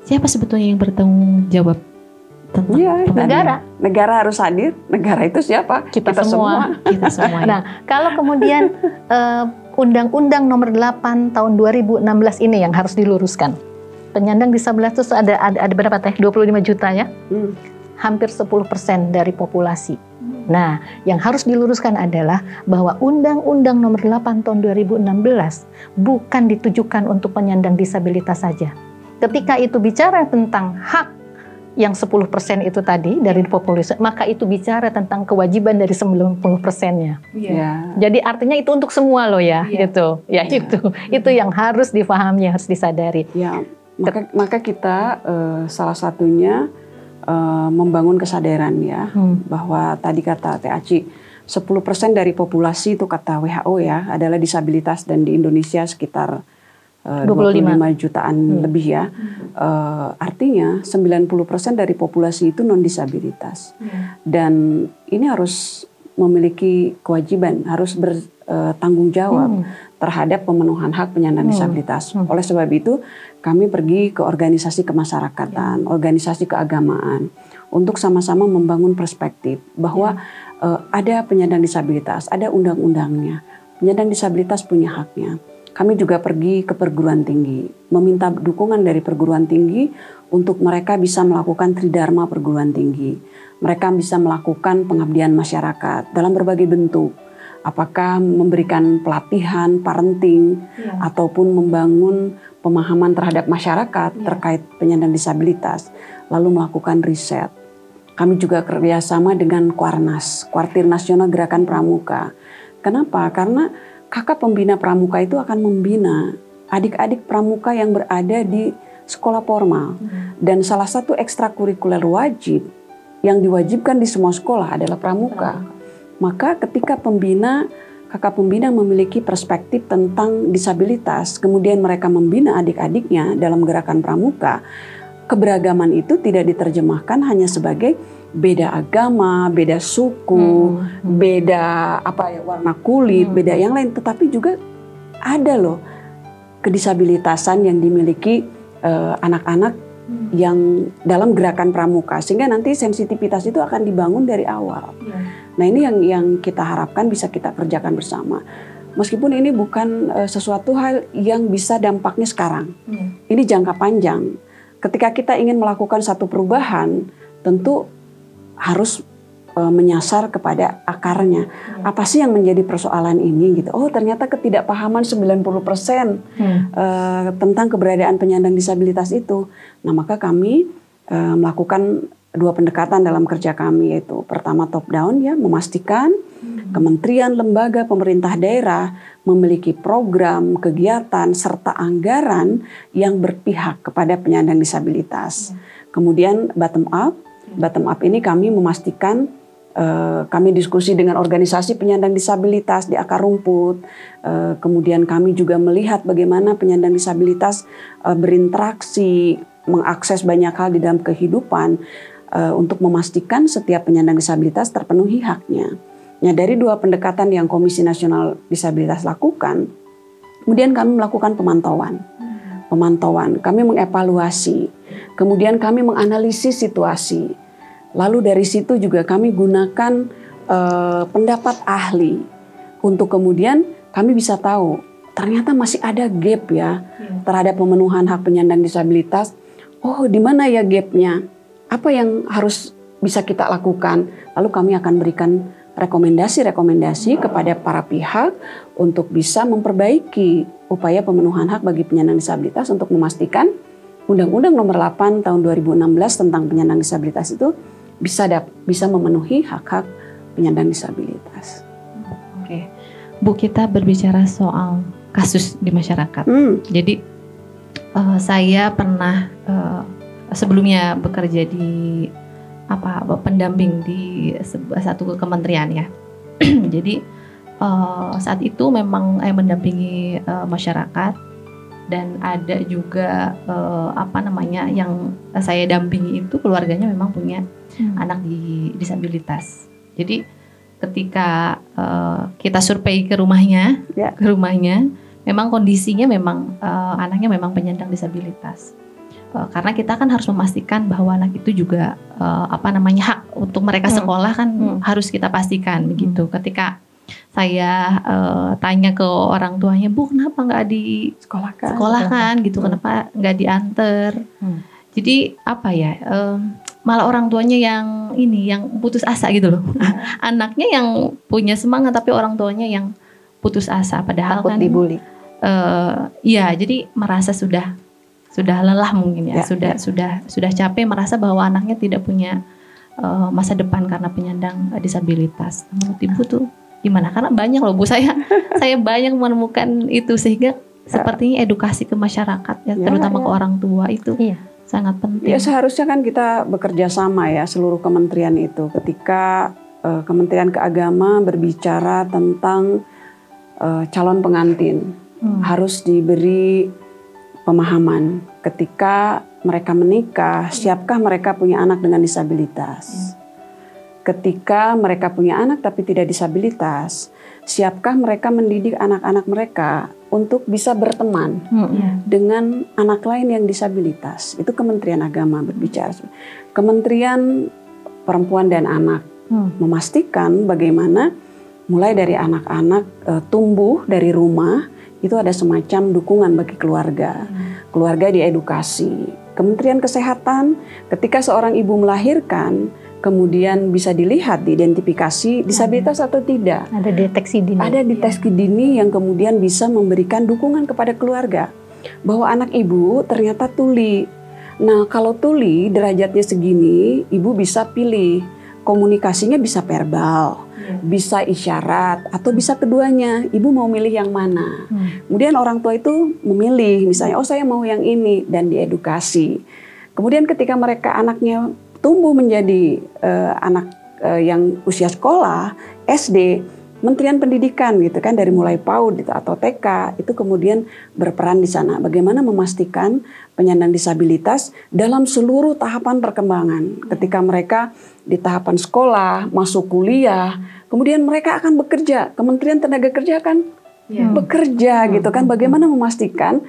siapa sebetulnya yang bertanggung jawab tentang ya, negara? Negara harus hadir. Negara itu siapa? Kita, kita semua. semua. Kita semua. Ya. Nah, kalau kemudian uh, Undang-Undang Nomor delapan Tahun dua ribu enam belas ini yang harus diluruskan. Penyandang disabilitas itu ada ada, ada berapa teh? dua puluh lima juta ya? Hmm. Hampir sepuluh persen dari populasi. Hmm. Nah, yang harus diluruskan adalah bahwa Undang-Undang Nomor delapan Tahun dua ribu enam belas bukan ditujukan untuk penyandang disabilitas saja. Ketika itu bicara tentang hak yang sepuluh persen itu tadi dari populasi, maka itu bicara tentang kewajiban dari sembilan puluh persennya. Yeah. Jadi artinya itu untuk semua loh ya, yeah. gitu. Ya yeah. itu, yeah. itu yang harus difahami, harus disadari. Ya, maka maka kita uh, salah satunya uh, membangun kesadaran ya, hmm. bahwa tadi kata Teh Aci, sepuluh persen dari populasi itu kata W H O ya adalah disabilitas, dan di Indonesia sekitar Uh, dua puluh lima jutaan hmm. lebih ya. Hmm. Uh, artinya sembilan puluh persen dari populasi itu non disabilitas. Hmm. Dan ini harus memiliki kewajiban, harus bertanggung uh, jawab hmm. terhadap pemenuhan hak penyandang hmm. disabilitas. Hmm. Oleh sebab itu kami pergi ke organisasi kemasyarakatan, hmm. organisasi keagamaan untuk sama-sama membangun perspektif bahwa hmm. uh, ada penyandang disabilitas, ada undang-undangnya. Penyandang disabilitas punya haknya. Kami juga pergi ke perguruan tinggi, meminta dukungan dari perguruan tinggi untuk mereka bisa melakukan tridharma perguruan tinggi. Mereka bisa melakukan pengabdian masyarakat dalam berbagai bentuk. Apakah memberikan pelatihan, parenting, ya. ataupun membangun pemahaman terhadap masyarakat ya. terkait penyandang disabilitas, lalu melakukan riset. Kami juga kerjasama dengan Kuarnas, Kuartir Nasional Gerakan Pramuka. Kenapa? Karena Kakak pembina pramuka itu akan membina adik-adik pramuka yang berada di sekolah formal. Hmm. Dan salah satu ekstrakurikuler wajib yang diwajibkan di semua sekolah adalah pramuka. Hmm. Maka ketika pembina, kakak pembina memiliki perspektif tentang disabilitas, kemudian mereka membina adik-adiknya dalam gerakan pramuka, keberagaman itu tidak diterjemahkan hanya sebagai beda agama, beda suku, hmm. beda apa ya warna kulit, hmm. beda yang lain, tetapi juga ada loh kedisabilitasan yang dimiliki uh, anak-anak hmm. yang dalam gerakan pramuka, sehingga nanti sensitivitas itu akan dibangun dari awal. Hmm. Nah ini yang yang kita harapkan bisa kita kerjakan bersama. Meskipun ini bukan uh, sesuatu hal yang bisa dampaknya sekarang, hmm. ini jangka panjang. Ketika kita ingin melakukan satu perubahan, tentu harus e, menyasar kepada akarnya. Hmm. Apa sih yang menjadi persoalan ini gitu? Oh, ternyata ketidakpahaman sembilan puluh persen hmm. e, tentang keberadaan penyandang disabilitas itu. Nah, maka kami e, melakukan dua pendekatan dalam kerja kami, yaitu pertama top down ya, memastikan hmm. kementerian, lembaga, pemerintah daerah memiliki program, kegiatan serta anggaran yang berpihak kepada penyandang disabilitas. Hmm. Kemudian bottom up. Bottom up ini kami memastikan uh, kami diskusi dengan organisasi penyandang disabilitas di akar rumput. Uh, kemudian kami juga melihat bagaimana penyandang disabilitas uh, berinteraksi, mengakses banyak hal di dalam kehidupan uh, untuk memastikan setiap penyandang disabilitas terpenuhi haknya. Nah, dari dua pendekatan yang Komisi Nasional Disabilitas lakukan, kemudian kami melakukan pemantauan. Pemantauan, kami mengevaluasi, kemudian kami menganalisis situasi. Lalu dari situ juga kami gunakan uh, pendapat ahli untuk kemudian kami bisa tahu ternyata masih ada gap ya, ya. terhadap pemenuhan hak penyandang disabilitas. Oh, di mana ya gapnya? Apa yang harus bisa kita lakukan? Lalu kami akan berikan rekomendasi-rekomendasi kepada para pihak untuk bisa memperbaiki upaya pemenuhan hak bagi penyandang disabilitas untuk memastikan Undang-Undang Nomor delapan Tahun dua ribu enam belas tentang penyandang disabilitas itu bisa dap, bisa memenuhi hak-hak penyandang disabilitas. Oke, Bu, kita berbicara soal kasus di masyarakat. Hmm. Jadi uh, saya pernah uh, sebelumnya bekerja di apa pendamping di sebuah satu kementerian ya. Jadi uh, saat itu memang saya mendampingi uh, masyarakat. Dan ada juga uh, apa namanya yang saya dampingi itu keluarganya memang punya hmm. anak di disabilitas. Jadi ketika uh, kita survei ke rumahnya, ya. ke rumahnya, memang kondisinya memang uh, anaknya memang penyandang disabilitas. uh, karena kita kan harus memastikan bahwa anak itu juga uh, apa namanya hak untuk mereka sekolah kan hmm. harus kita pastikan begitu. Hmm. Ketika saya uh, tanya ke orang tuanya, Bu kenapa nggak di sekolahkan, sekolahkan gitu, hmm. kenapa nggak diantar? Hmm. Jadi apa ya? Um, malah orang tuanya yang ini, yang putus asa gitu loh. Hmm. Anaknya yang punya semangat, tapi orang tuanya yang putus asa. Padahal takut kan dibully. Uh, ya, jadi merasa sudah sudah lelah mungkin ya, ya sudah ya. sudah sudah capek, merasa bahwa anaknya tidak punya uh, masa depan karena penyandang disabilitas. Menurut Ibu tuh gimana? Karena banyak loh Bu, saya saya banyak menemukan itu, sehingga ya. Sepertinya edukasi ke masyarakat ya, ya terutama ya. ke orang tua itu ya. sangat penting. Ya seharusnya kan kita bekerja sama ya seluruh kementerian itu. Ketika uh, Kementerian Keagama berbicara tentang uh, calon pengantin hmm. harus diberi pemahaman. Ketika mereka menikah, siapkah mereka punya anak dengan disabilitas? Hmm. Ketika mereka punya anak tapi tidak disabilitas, siapkah mereka mendidik anak-anak mereka untuk bisa berteman hmm. dengan anak lain yang disabilitas? Itu Kementerian Agama berbicara. Kementerian Perempuan dan Anak hmm. memastikan bagaimana mulai dari anak-anak e, tumbuh dari rumah, itu ada semacam dukungan bagi keluarga. Hmm. Keluarga diedukasi. Kementerian Kesehatan ketika seorang ibu melahirkan, kemudian bisa dilihat, diidentifikasi disabilitas atau tidak. Ada deteksi dini. Ada deteksi dini yang kemudian bisa memberikan dukungan kepada keluarga. Bahwa anak ibu ternyata tuli. Nah kalau tuli derajatnya segini, ibu bisa pilih. Komunikasinya bisa verbal, ya. bisa isyarat, atau bisa keduanya. Ibu mau milih yang mana? Hmm. Kemudian orang tua itu memilih, misalnya, oh saya mau yang ini, dan diedukasi. Kemudian ketika mereka anaknya tumbuh menjadi uh, anak uh, yang usia sekolah, S D, Kementerian Pendidikan gitu kan, dari mulai PAUD gitu, atau T K, itu kemudian berperan di sana. Bagaimana memastikan penyandang disabilitas dalam seluruh tahapan perkembangan. Ketika mereka di tahapan sekolah, masuk kuliah, kemudian mereka akan bekerja. Kementerian Tenaga Kerja kan ya. bekerja gitu kan. Bagaimana memastikan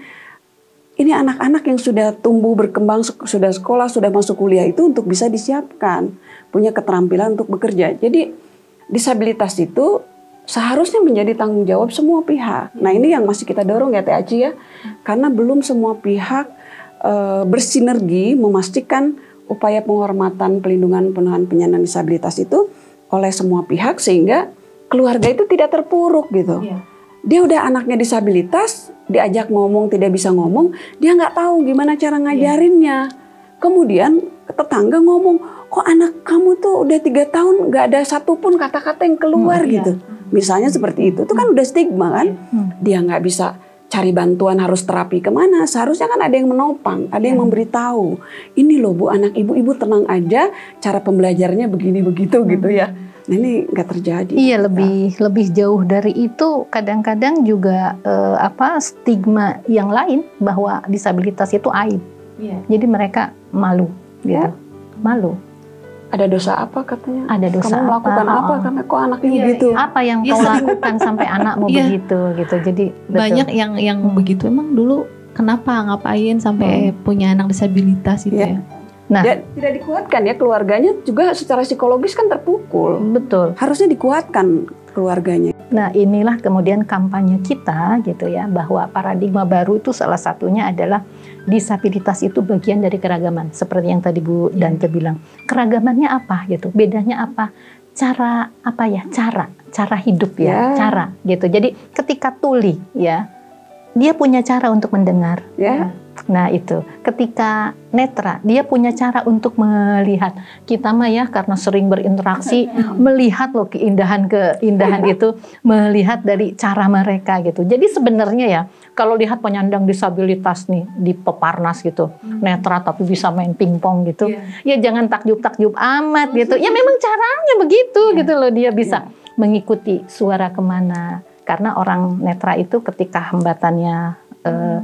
ini anak-anak yang sudah tumbuh, berkembang, sudah sekolah, sudah masuk kuliah itu untuk bisa disiapkan, punya keterampilan untuk bekerja. Jadi disabilitas itu seharusnya menjadi tanggung jawab semua pihak. Nah ini yang masih kita dorong ya Teh Aci ya, karena belum semua pihak e, bersinergi memastikan upaya penghormatan, pelindungan, penuhan penyandang disabilitas itu oleh semua pihak sehingga keluarga itu tidak terpuruk gitu. Ya. Dia udah anaknya disabilitas, diajak ngomong tidak bisa ngomong, dia nggak tahu gimana cara ngajarinnya. Ya. Kemudian tetangga ngomong, kok anak kamu tuh udah tiga tahun nggak ada satupun kata-kata yang keluar hmm, gitu. Ya. Misalnya seperti itu, itu kan udah stigma kan. Hmm. Dia nggak bisa cari bantuan, harus terapi kemana. Seharusnya kan ada yang menopang, ada yang memberitahu. Ini loh Bu, anak ibu, ibu tenang aja, cara pembelajarannya begini begitu hmm. gitu ya. Nah ini nggak terjadi. Iya kita. lebih lebih jauh dari itu. Kadang-kadang juga eh, apa stigma yang lain bahwa disabilitas itu aib. Yeah. Jadi mereka malu, gitu, yeah. malu. Ada dosa apa katanya? Ada dosa kamu melakukan apa? apa? Karena kok anaknya iya, begitu? Iya. Apa yang kau lakukan sampai anakmu iya. begitu? Gitu. Jadi banyak betul. yang yang hmm. begitu. Emang dulu kenapa ngapain sampai hmm. punya anak disabilitas itu ya? ya? Nah, ya, tidak dikuatkan ya keluarganya juga secara psikologis kan terpukul. Betul. Harusnya dikuatkan keluarganya. Nah inilah kemudian kampanye kita gitu ya, bahwa paradigma baru itu salah satunya adalah disabilitas itu bagian dari keragaman. Seperti yang tadi Bu Dante bilang, keragamannya apa gitu, bedanya apa, cara apa ya, cara cara hidup ya, yeah. cara gitu. Jadi ketika tuli ya, dia punya cara untuk mendengar. Yeah. Nah itu, ketika netra, dia punya cara untuk melihat. Kita mah ya karena sering berinteraksi, melihat loh keindahan keindahan itu, melihat dari cara mereka gitu. Jadi sebenarnya ya, kalau lihat penyandang disabilitas nih di Peparnas gitu, hmm. netra tapi bisa main pingpong gitu, yeah. ya jangan takjub-takjub amat gitu. Ya memang caranya begitu yeah. gitu loh, dia bisa yeah. mengikuti suara kemana. Karena orang netra itu ketika hambatannya hmm. eh,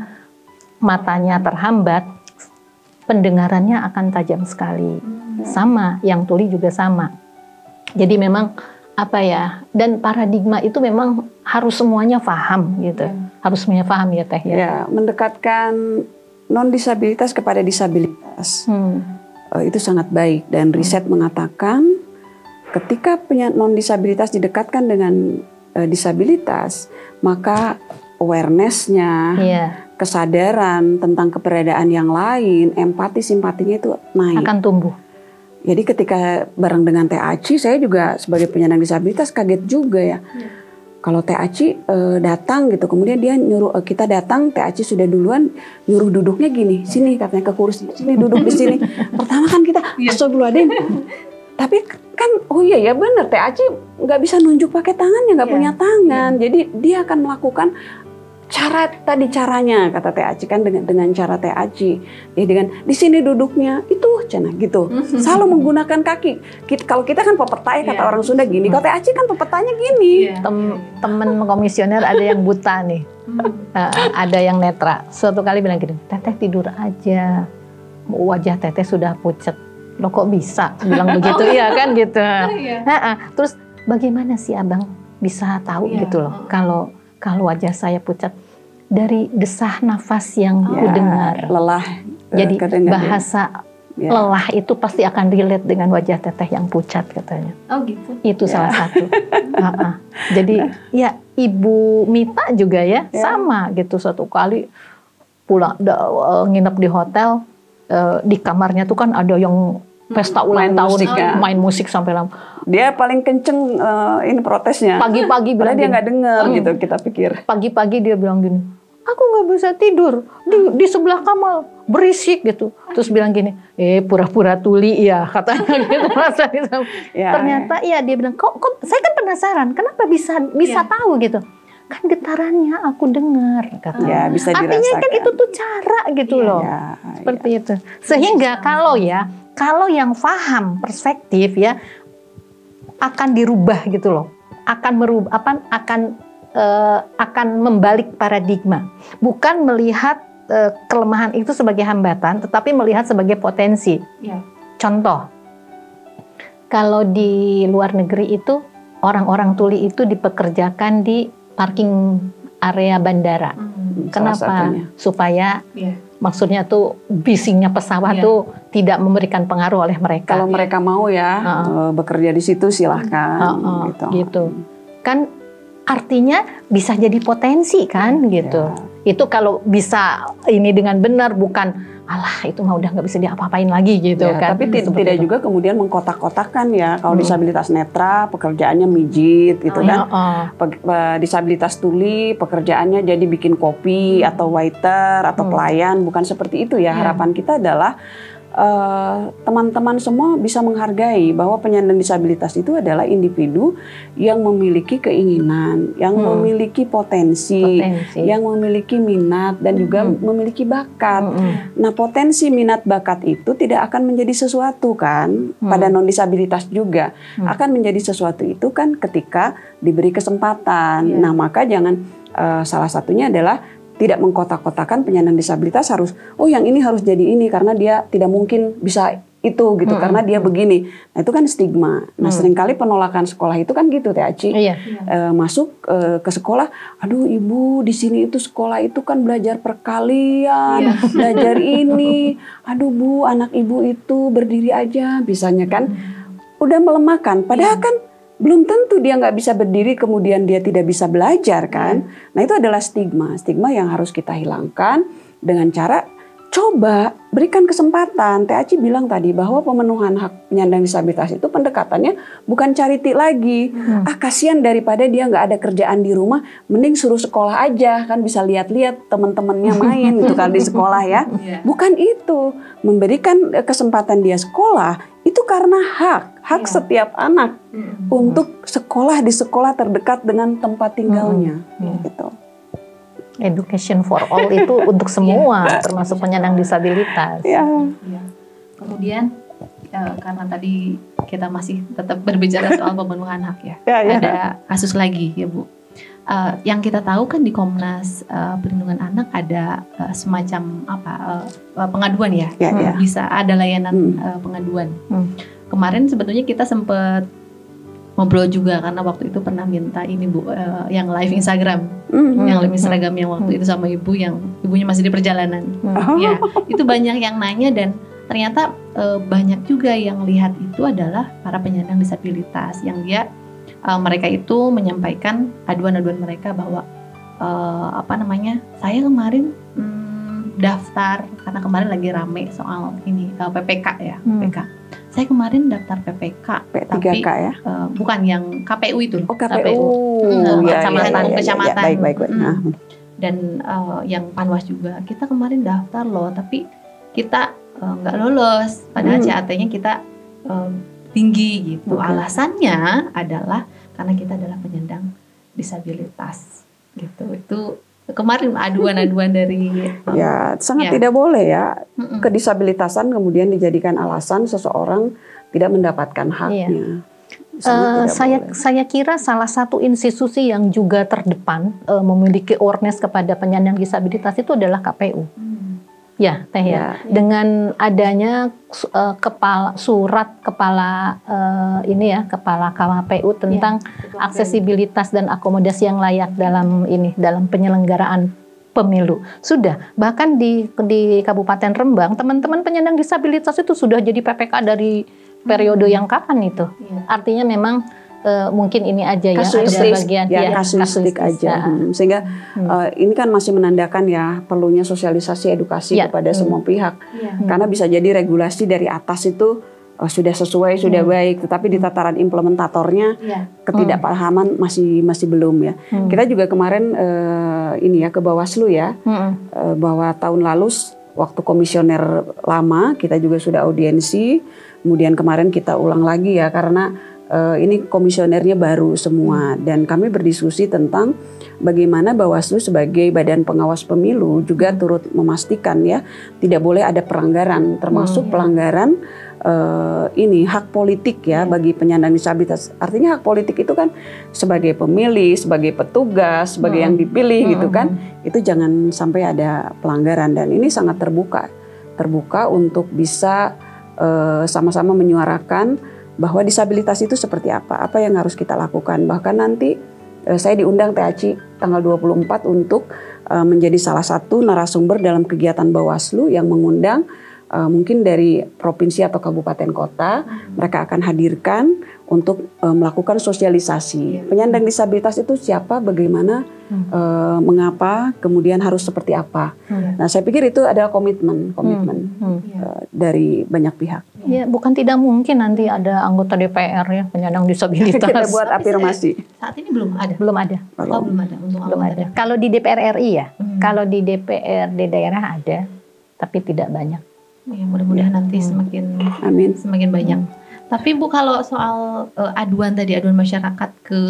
matanya terhambat, pendengarannya akan tajam sekali. Hmm. Sama, yang tuli juga sama. Jadi memang apa ya, dan paradigma itu memang harus semuanya paham gitu. Hmm. Harus semuanya paham ya Teh ya. Ya, mendekatkan non disabilitas kepada disabilitas hmm. uh, itu sangat baik, dan riset hmm. mengatakan ketika non disabilitas didekatkan dengan uh, disabilitas, maka awareness-nya, yeah. kesadaran tentang keberadaan yang lain, empati simpatinya itu naik, akan tumbuh. Jadi ketika bareng dengan Teh Aci, saya juga sebagai penyandang disabilitas kaget juga ya. Yeah. Kalau Teh Aci uh, datang gitu, kemudian dia nyuruh uh, kita datang, Teh Aci sudah duluan nyuruh duduknya gini, sini katanya ke kursi, sini duduk di sini. Pertama kan kita astagfirullahaladzim. Tapi kan, oh iya ya benar, Teh Aci nggak bisa nunjuk pakai tangannya, nggak yeah. punya tangan. Yeah. Jadi dia akan melakukan cara tadi caranya, kata Teh Aci kan dengan dengan cara Teh Aci, ya dengan di sini duduknya itu cina gitu, selalu menggunakan kaki. Kita, kalau kita kan pepetai kata yeah. orang Sunda gini, kalau Teh Aci kan pepetanya gini. Yeah. Tem, temen komisioner ada yang buta nih, uh, ada yang netra. Suatu kali bilang gini, Teteh tidur aja, wajah Teteh sudah pucat. Loh kok bisa bilang begitu? Iya kan gitu. Yeah. Uh, uh. Terus bagaimana sih abang bisa tahu yeah. gitu loh kalau kalau wajah saya pucat? Dari desah nafas yang ku ya, dengar, lelah. Jadi bahasa ya. lelah itu pasti akan relate dengan wajah Teteh yang pucat katanya. Oh gitu. Itu ya. salah satu. uh -uh. Jadi nah. ya Ibu Mita juga ya, ya sama gitu. Suatu kali pulang uh, nginep di hotel, uh, di kamarnya tuh kan ada yang pesta ulang main tahun, musik, ya. main musik sampai lama. Dia paling kenceng uh, ini protesnya. Pagi-pagi bilang dia nggak dengar hmm. gitu, kita pikir. Pagi-pagi dia bilang gini, aku nggak bisa tidur di, di sebelah kamar berisik gitu. Terus bilang gini, eh pura-pura tuli ya katanya gitu. ya, Ternyata ya. ya dia bilang, kok, kok saya kan penasaran, kenapa bisa bisa ya. tahu gitu? Kan getarannya aku dengar katanya. Ya, bisa dirasakan. Artinya kan itu tuh cara gitu ya, loh, ya, seperti ya. itu. Sehingga kalau ya, kalau yang paham perspektif ya akan dirubah gitu loh, akan merubah apa? Akan Uh, akan membalik paradigma, bukan melihat uh, kelemahan itu sebagai hambatan, tetapi melihat sebagai potensi. Ya. Contoh, kalau di luar negeri itu orang-orang tuli itu dipekerjakan di parking area bandara. Hmm, Kenapa? Supaya ya. maksudnya tuh bisingnya pesawat ya. tuh tidak memberikan pengaruh oleh mereka. Kalau mereka mau ya uh -uh. bekerja di situ silahkan. Uh -uh. Gitu. gitu. Kan artinya bisa jadi potensi kan gitu. Ya. Itu kalau bisa ini dengan benar, bukan alah itu mah udah nggak bisa diapa-apain lagi gitu ya, kan. Tapi hmm, tidak itu. juga kemudian mengkotak-kotakan ya. Kalau hmm. disabilitas netra pekerjaannya mijit gitu oh, kan. Ya, oh. Pe disabilitas tuli pekerjaannya jadi bikin kopi hmm. atau waiter atau hmm. pelayan, bukan seperti itu ya. ya. Harapan kita adalah teman-teman uh, semua bisa menghargai bahwa penyandang disabilitas itu adalah individu yang memiliki keinginan, yang hmm. memiliki potensi, potensi, yang memiliki minat dan hmm. juga memiliki bakat. Hmm. Nah, potensi, minat, bakat itu tidak akan menjadi sesuatu kan hmm. pada non disabilitas juga hmm. akan menjadi sesuatu itu kan ketika diberi kesempatan. Yeah. Nah, maka jangan uh, salah satunya adalah tidak mengkotak-kotakan penyandang disabilitas harus, oh yang ini harus jadi ini karena dia tidak mungkin bisa itu gitu hmm. karena dia begini. Nah itu kan stigma. Nah hmm. seringkali penolakan sekolah itu kan gitu Teh Aci. Iya. E, masuk e, ke sekolah, aduh ibu di sini itu sekolah itu kan belajar perkalian, iya. belajar ini. Aduh bu, anak ibu itu berdiri aja, bisanya kan. Udah melemahkan. Padahal iya. kan belum tentu dia nggak bisa berdiri kemudian dia tidak bisa belajar kan. Hmm. Nah itu adalah stigma, stigma yang harus kita hilangkan dengan cara coba berikan kesempatan. Teh Aci bilang tadi bahwa pemenuhan hak penyandang disabilitas itu pendekatannya bukan charity lagi. Hmm. Ah kasihan daripada dia nggak ada kerjaan di rumah, mending suruh sekolah aja kan bisa lihat-lihat teman-temannya main gitu kan di sekolah ya. Yeah. Bukan itu, memberikan kesempatan dia sekolah itu karena hak, hak yeah. setiap anak hmm. untuk sekolah di sekolah terdekat dengan tempat tinggalnya hmm. gitu. Education for all itu untuk semua, ya, termasuk penyandang disabilitas. Ya. Ya. Kemudian uh, karena tadi kita masih tetap berbicara soal pemenuhan hak ya, ya, ya. ada kasus lagi ya Bu. Uh, yang kita tahu kan di Komnas uh, Perlindungan Anak ada uh, semacam apa uh, pengaduan ya, ya, ya. bisa ada layanan hmm. uh, pengaduan. Hmm. Kemarin sebetulnya kita sempat ngobrol juga karena waktu itu pernah minta ini Bu uh, yang live Instagram, mm-hmm. yang live Instagram yang waktu itu sama ibu yang ibunya masih di perjalanan. Oh. Ya itu banyak yang nanya dan ternyata uh, banyak juga yang lihat itu adalah para penyandang disabilitas yang dia uh, mereka itu menyampaikan aduan-aduan mereka bahwa uh, apa namanya saya kemarin hmm, daftar karena kemarin lagi rame soal ini uh, P P K ya hmm. P P K. Saya kemarin daftar P P K, P tiga K tapi ya? uh, bukan yang K P U itu. Oh K P U, Hmm, ya, kecamatan, ya, ya, ya, kecamatan. ya, baik, baik, baik. Hmm. Nah. Dan uh, yang Panwas juga, kita kemarin daftar loh, tapi kita nggak uh, lolos. Padahal hmm. C A T-nya kita uh, tinggi gitu. Okay. Alasannya adalah karena kita adalah penyandang disabilitas gitu. Itu kemarin aduan-aduan dari um, ya sangat ya. tidak boleh ya Mm-mm. kedisabilitasan kemudian dijadikan alasan seseorang tidak mendapatkan haknya. Iya. Uh, saya boleh. saya kira salah satu institusi yang juga terdepan uh, memiliki awareness kepada penyandang disabilitas itu adalah K P U. Hmm. Ya, Teh ya. ya. Dengan adanya uh, kepala surat kepala uh, ini ya, kepala K P U tentang ya, aksesibilitas dan akomodasi yang layak dalam ini dalam penyelenggaraan pemilu. Sudah, bahkan di di Kabupaten Rembang, teman-teman penyandang disabilitas itu sudah jadi P P K dari periode hmm. yang kapan itu? Ya. Artinya memang uh, mungkin ini aja ya, kasuistik, ada bagian ya, ya, kasuistik aja. Hmm. Sehingga hmm. uh, ini kan masih menandakan ya perlunya sosialisasi edukasi ya. kepada hmm. semua pihak. Ya. Karena bisa jadi regulasi dari atas itu uh, sudah sesuai, sudah hmm. baik, tetapi di tataran implementatornya ya. ketidakpahaman hmm. masih masih belum ya. Hmm. Kita juga kemarin uh, ini ya ke Bawaslu ya, hmm. uh, bahwa tahun lalu waktu komisioner lama kita juga sudah audiensi. Kemudian kemarin kita ulang lagi ya karena uh, ini komisionernya baru semua dan kami berdiskusi tentang bagaimana Bawaslu sebagai badan pengawas pemilu juga turut memastikan ya tidak boleh ada pelanggaran termasuk hmm, pelanggaran uh, ini hak politik ya bagi penyandang disabilitas. Artinya hak politik itu kan sebagai pemilih, sebagai petugas, sebagai hmm. yang dipilih hmm. gitu kan. Itu jangan sampai ada pelanggaran dan ini sangat terbuka. Terbuka untuk bisa sama-sama menyuarakan bahwa disabilitas itu seperti apa, apa yang harus kita lakukan. Bahkan nanti eh, saya diundang T A C I tanggal dua puluh empat untuk eh, menjadi salah satu narasumber dalam kegiatan Bawaslu yang mengundang eh, mungkin dari provinsi atau kabupaten kota. Hmm. Mereka akan hadirkan untuk eh, melakukan sosialisasi. Hmm. Penyandang disabilitas itu siapa, bagaimana, hmm. eh, mengapa, kemudian harus seperti apa. Hmm. Nah, saya pikir itu adalah komitmen, komitmen hmm. Hmm. Eh, dari banyak pihak. Ya, bukan tidak mungkin nanti ada anggota D P R ya penyandang disabilitas. Kita buat afirmasi. Saat ini belum ada. Belum ada. Oh, belum ada untuk belum ada. Kalau di D P R R I ya, hmm. kalau di D P R D daerah ada, tapi tidak banyak. Ya, mudah-mudahan ya. nanti semakin Amin. semakin banyak. Hmm. Tapi Bu, kalau soal uh, aduan tadi, aduan masyarakat ke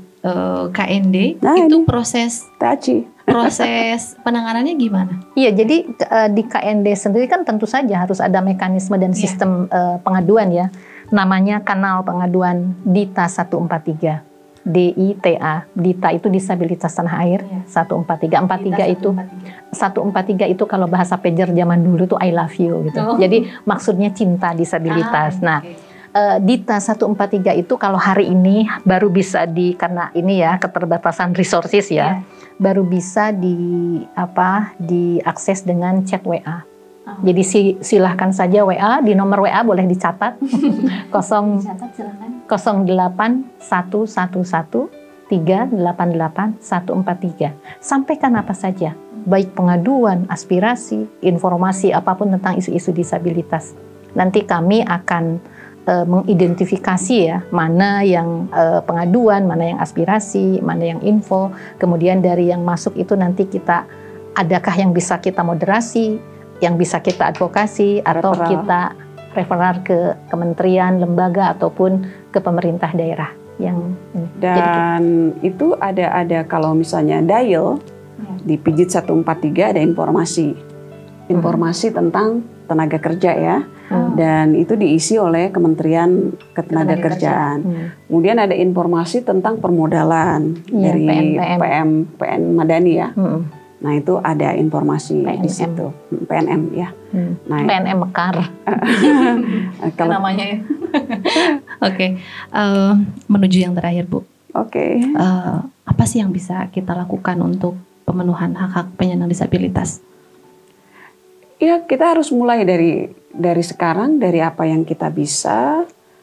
uh, K N D, nah, itu proses T A C I. Proses penanganannya gimana? Iya, jadi uh, di K N D sendiri kan tentu saja harus ada mekanisme dan sistem yeah. uh, pengaduan ya. Namanya kanal pengaduan DITA seratus empat puluh tiga. D I T A. DITA itu disabilitas tanah air yeah. seratus empat puluh tiga. empat puluh tiga itu seratus empat puluh tiga itu kalau bahasa pager zaman dulu itu I love you gitu. Oh. Jadi maksudnya cinta disabilitas. Ah, nah, okay. Uh, DITA seratus empat puluh tiga itu kalau hari ini baru bisa di karena ini ya keterbatasan resources ya, yeah. baru bisa di apa diakses dengan chat W A. Oh. Jadi si, silahkan saja W A, di nomor W A boleh dicatat nol delapan satu satu satu tiga delapan delapan satu empat tiga. Sampaikan apa saja, baik pengaduan, aspirasi, informasi apapun tentang isu-isu disabilitas. Nanti kami akan mengidentifikasi ya mana yang uh, pengaduan, mana yang aspirasi, mana yang info. Kemudian dari yang masuk itu nanti kita adakah yang bisa kita moderasi, yang bisa kita advokasi, atau referral. Kita referral ke kementerian, lembaga ataupun ke pemerintah daerah yang ini. Dan Jadi, itu ada ada kalau misalnya dial ya. Di Pijit seratus empat puluh tiga ada informasi informasi hmm. tentang tenaga kerja ya. Hmm. Dan itu diisi oleh Kementerian Ketenagakerjaan. Hmm. Kemudian ada informasi tentang permodalan ya, dari P M, P M. P M P N Madani ya. Hmm. Nah itu ada informasi P N M. di situ, P N M ya. Hmm. Nah, P N M Mekar. kalau namanya ya. Oke, okay. uh, menuju yang terakhir Bu. Oke. Okay. Uh, apa sih yang bisa kita lakukan untuk pemenuhan hak-hak penyandang disabilitas? Ya kita harus mulai dari dari sekarang, dari apa yang kita bisa,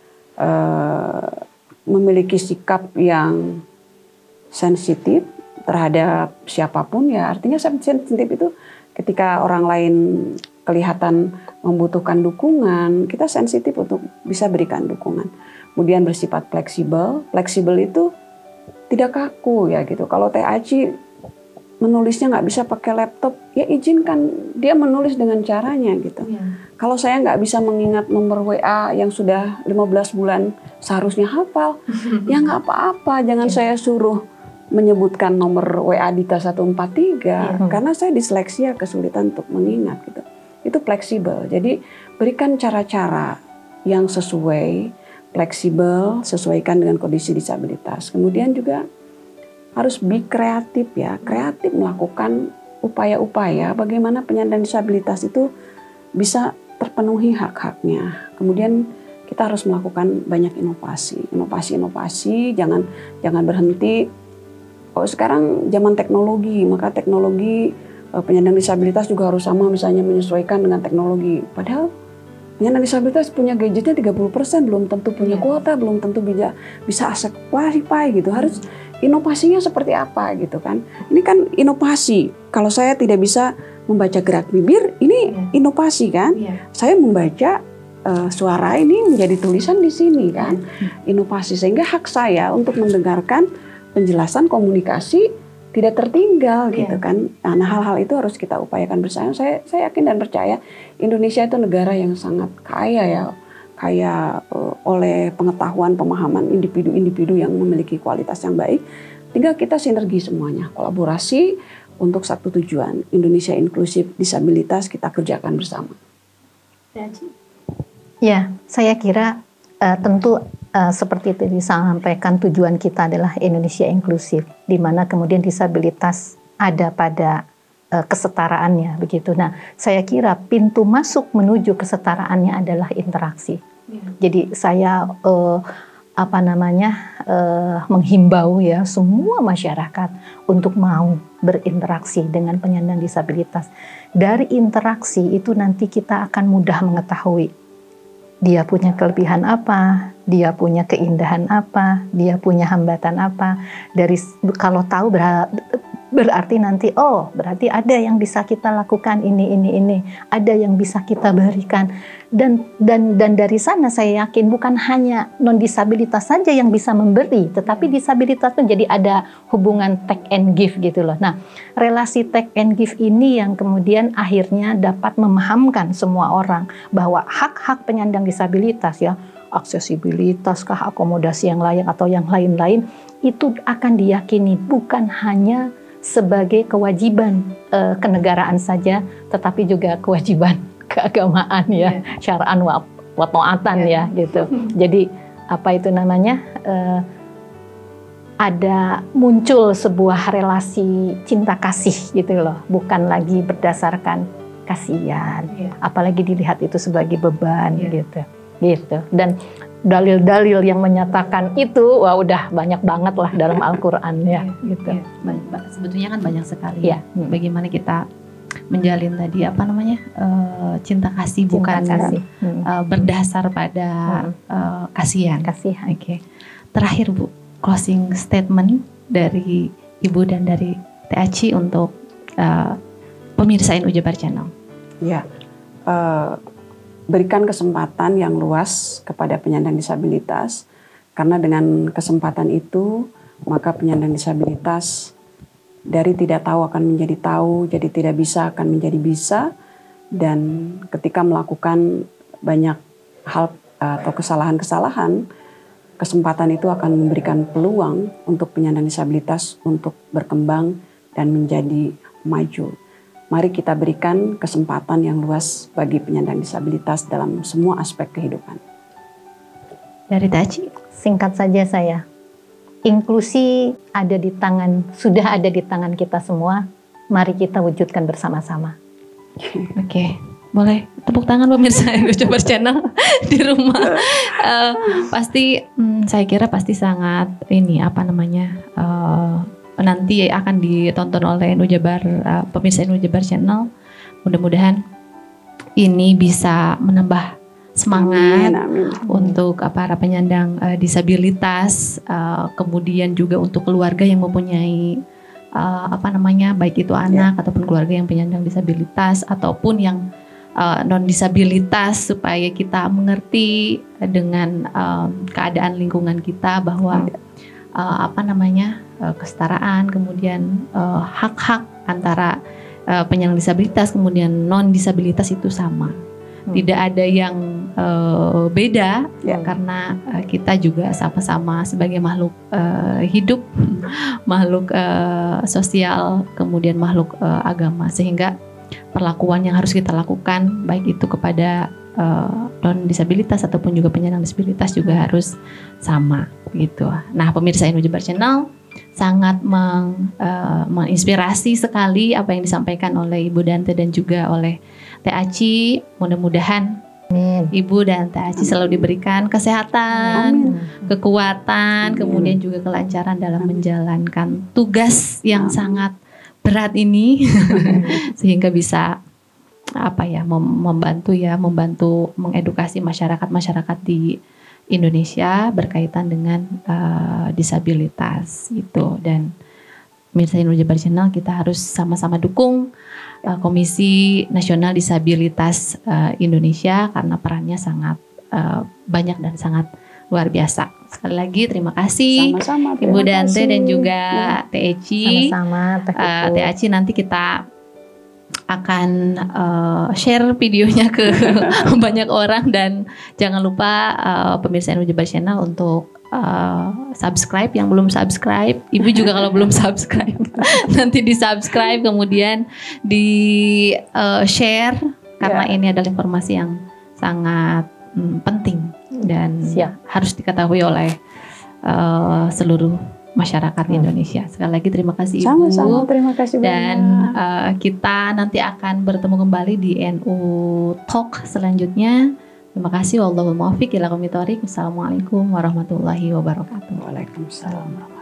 uh, memiliki sikap yang sensitif terhadap siapapun ya. Artinya sensitif itu ketika orang lain kelihatan membutuhkan dukungan, kita sensitif untuk bisa berikan dukungan. Kemudian bersifat fleksibel. Fleksibel itu tidak kaku ya gitu. Kalau Teh Aci menulisnya nggak bisa pakai laptop, ya izinkan dia menulis dengan caranya gitu. Ya. Kalau saya nggak bisa mengingat nomor W A yang sudah lima belas bulan seharusnya hafal, ya nggak apa-apa. Jangan ya. Saya suruh menyebutkan nomor W A Dita satu empat tiga ya. Karena saya disleksia, kesulitan untuk mengingat gitu. Itu fleksibel. Jadi berikan cara-cara yang sesuai, fleksibel, sesuaikan dengan kondisi disabilitas. Kemudian juga harus be kreatif ya, kreatif melakukan upaya-upaya bagaimana penyandang disabilitas itu bisa terpenuhi hak-haknya. Kemudian kita harus melakukan banyak inovasi, inovasi-inovasi, jangan jangan berhenti. Oh sekarang zaman teknologi, maka teknologi penyandang disabilitas juga harus sama misalnya menyesuaikan dengan teknologi. Padahal penyandang disabilitas punya gadgetnya tiga puluh persen, belum tentu punya kuota, belum tentu bisa bisa akses wifi gitu. Harus inovasinya seperti apa gitu kan. Ini kan inovasi. Kalau saya tidak bisa membaca gerak bibir, ini inovasi kan. Saya membaca uh, suara ini menjadi tulisan di sini kan. Inovasi sehingga hak saya untuk mendengarkan penjelasan komunikasi tidak tertinggal gitu kan. Nah hal-hal itu harus kita upayakan bersama. Saya saya yakin dan percaya Indonesia itu negara yang sangat kaya ya. Kaya uh, oleh pengetahuan, pemahaman individu-individu yang memiliki kualitas yang baik. Tinggal kita sinergi semuanya, kolaborasi untuk satu tujuan, Indonesia inklusif disabilitas kita kerjakan bersama. Ya, saya kira uh, tentu uh, seperti itu disampaikan, tujuan kita adalah Indonesia inklusif, di mana kemudian disabilitas ada pada uh, kesetaraannya begitu. Nah, saya kira pintu masuk menuju kesetaraannya adalah interaksi. Ya. Jadi saya uh, apa namanya uh, menghimbau ya semua masyarakat untuk mau berinteraksi dengan penyandang disabilitas. Dari interaksi itu nanti kita akan mudah mengetahui dia punya kelebihan apa, dia punya keindahan apa, dia punya hambatan apa. Dari kalau tahu berarti nanti oh berarti ada yang bisa kita lakukan ini ini ini, ada yang bisa kita berikan. Dan dan dan dari sana saya yakin bukan hanya non disabilitas saja yang bisa memberi, tetapi disabilitas pun jadi ada hubungan take and give gitu loh. Nah, relasi take and give ini yang kemudian akhirnya dapat memahamkan semua orang bahwa hak-hak penyandang disabilitas ya, aksesibilitas kah, akomodasi yang layak atau yang lain-lain itu akan diyakini bukan hanya sebagai kewajiban e, kenegaraan saja, tetapi juga kewajiban keagamaan ya, yeah. syara'an wa, wa ta'atan yeah. ya gitu. Jadi apa itu namanya uh, ada muncul sebuah relasi cinta kasih gitu loh, bukan lagi berdasarkan kasihan, yeah. apalagi dilihat itu sebagai beban yeah. gitu, gitu. Dan dalil-dalil yang menyatakan itu, wah udah banyak banget lah dalam Al-Quran ya, yeah. gitu. Yeah. Sebetulnya kan banyak sekali. Yeah. Ya. Bagaimana kita menjalin tadi apa namanya uh, cinta kasih cinta bukan kasih. Hmm. Uh, berdasar pada hmm. uh, kasihan. Kasihan. Oke. Okay. Terakhir Bu, closing statement dari Ibu dan dari Teh Aci untuk uh, pemirsa N U Jabar Channel. Ya, uh, berikan kesempatan yang luas kepada penyandang disabilitas, karena dengan kesempatan itu maka penyandang disabilitas dari tidak tahu akan menjadi tahu, jadi tidak bisa akan menjadi bisa, dan ketika melakukan banyak hal atau kesalahan-kesalahan, kesempatan itu akan memberikan peluang untuk penyandang disabilitas untuk berkembang dan menjadi maju. Mari kita berikan kesempatan yang luas bagi penyandang disabilitas dalam semua aspek kehidupan. Dari Teh Aci, singkat saja saya. Inklusi ada di tangan, sudah ada di tangan kita semua, mari kita wujudkan bersama-sama. Oke. Okay. Boleh tepuk tangan pemirsa Jabar Channel di rumah. Uh, pasti, hmm, saya kira pasti sangat ini apa namanya uh, nanti akan ditonton oleh N U Jabar, uh, pemirsa N U Jabar Channel. Mudah-mudahan ini bisa menambah semangat amin, amin. untuk uh, para penyandang uh, disabilitas, uh, kemudian juga untuk keluarga yang mempunyai uh, apa namanya baik itu anak yeah. ataupun keluarga yang penyandang disabilitas ataupun yang Uh, non disabilitas, supaya kita mengerti dengan um, keadaan lingkungan kita bahwa uh, apa namanya uh, kesetaraan, kemudian uh, hak-hak antara uh, penyandang disabilitas kemudian non disabilitas itu sama, hmm. tidak ada yang uh, beda ya. Karena uh, kita juga sama-sama sebagai makhluk uh, hidup, makhluk uh, sosial, kemudian makhluk uh, agama, sehingga perlakuan yang harus kita lakukan baik itu kepada uh, non disabilitas ataupun juga penyandang disabilitas juga harus sama gitu. Nah, pemirsa N U Jabar Channel sangat meng, uh, menginspirasi sekali apa yang disampaikan oleh Ibu Dante dan juga oleh Teh Aci. Mudah-mudahan Amin. Ibu dan Teh Aci selalu diberikan kesehatan, Amin. kekuatan, Amin. kemudian juga kelancaran dalam Amin. menjalankan tugas yang Amin. sangat berat ini sehingga bisa apa ya membantu ya membantu mengedukasi masyarakat-masyarakat di Indonesia berkaitan dengan uh, disabilitas itu. Dan pemirsa N U Jabar Channel, kita harus sama-sama dukung uh, Komisi Nasional Disabilitas uh, Indonesia karena perannya sangat uh, banyak dan sangat luar biasa. Sekali lagi terima kasih sama-sama, terima Ibu Dante kasih. Dan juga ya. Teh Eci. Sama-sama Teh uh, Teh Eci, nanti kita akan uh, share videonya ke banyak orang, dan jangan lupa uh, pemirsa N U Jabar Channel untuk uh, subscribe yang belum subscribe. Ibu juga kalau belum subscribe nanti di subscribe, kemudian di uh, share karena ya. ini adalah informasi yang sangat hmm, penting dan Siap. harus diketahui oleh uh, seluruh masyarakat hmm. Indonesia. Sekali lagi terima kasih Ibu. Sama-sama, terima kasih banyak. Dan uh, kita nanti akan bertemu kembali di N U Talk selanjutnya. Terima kasih. Wallahul muwaffiq ila aqwamit thoriq. Wassalamualaikum warahmatullahi wabarakatuh. Waalaikumsalam.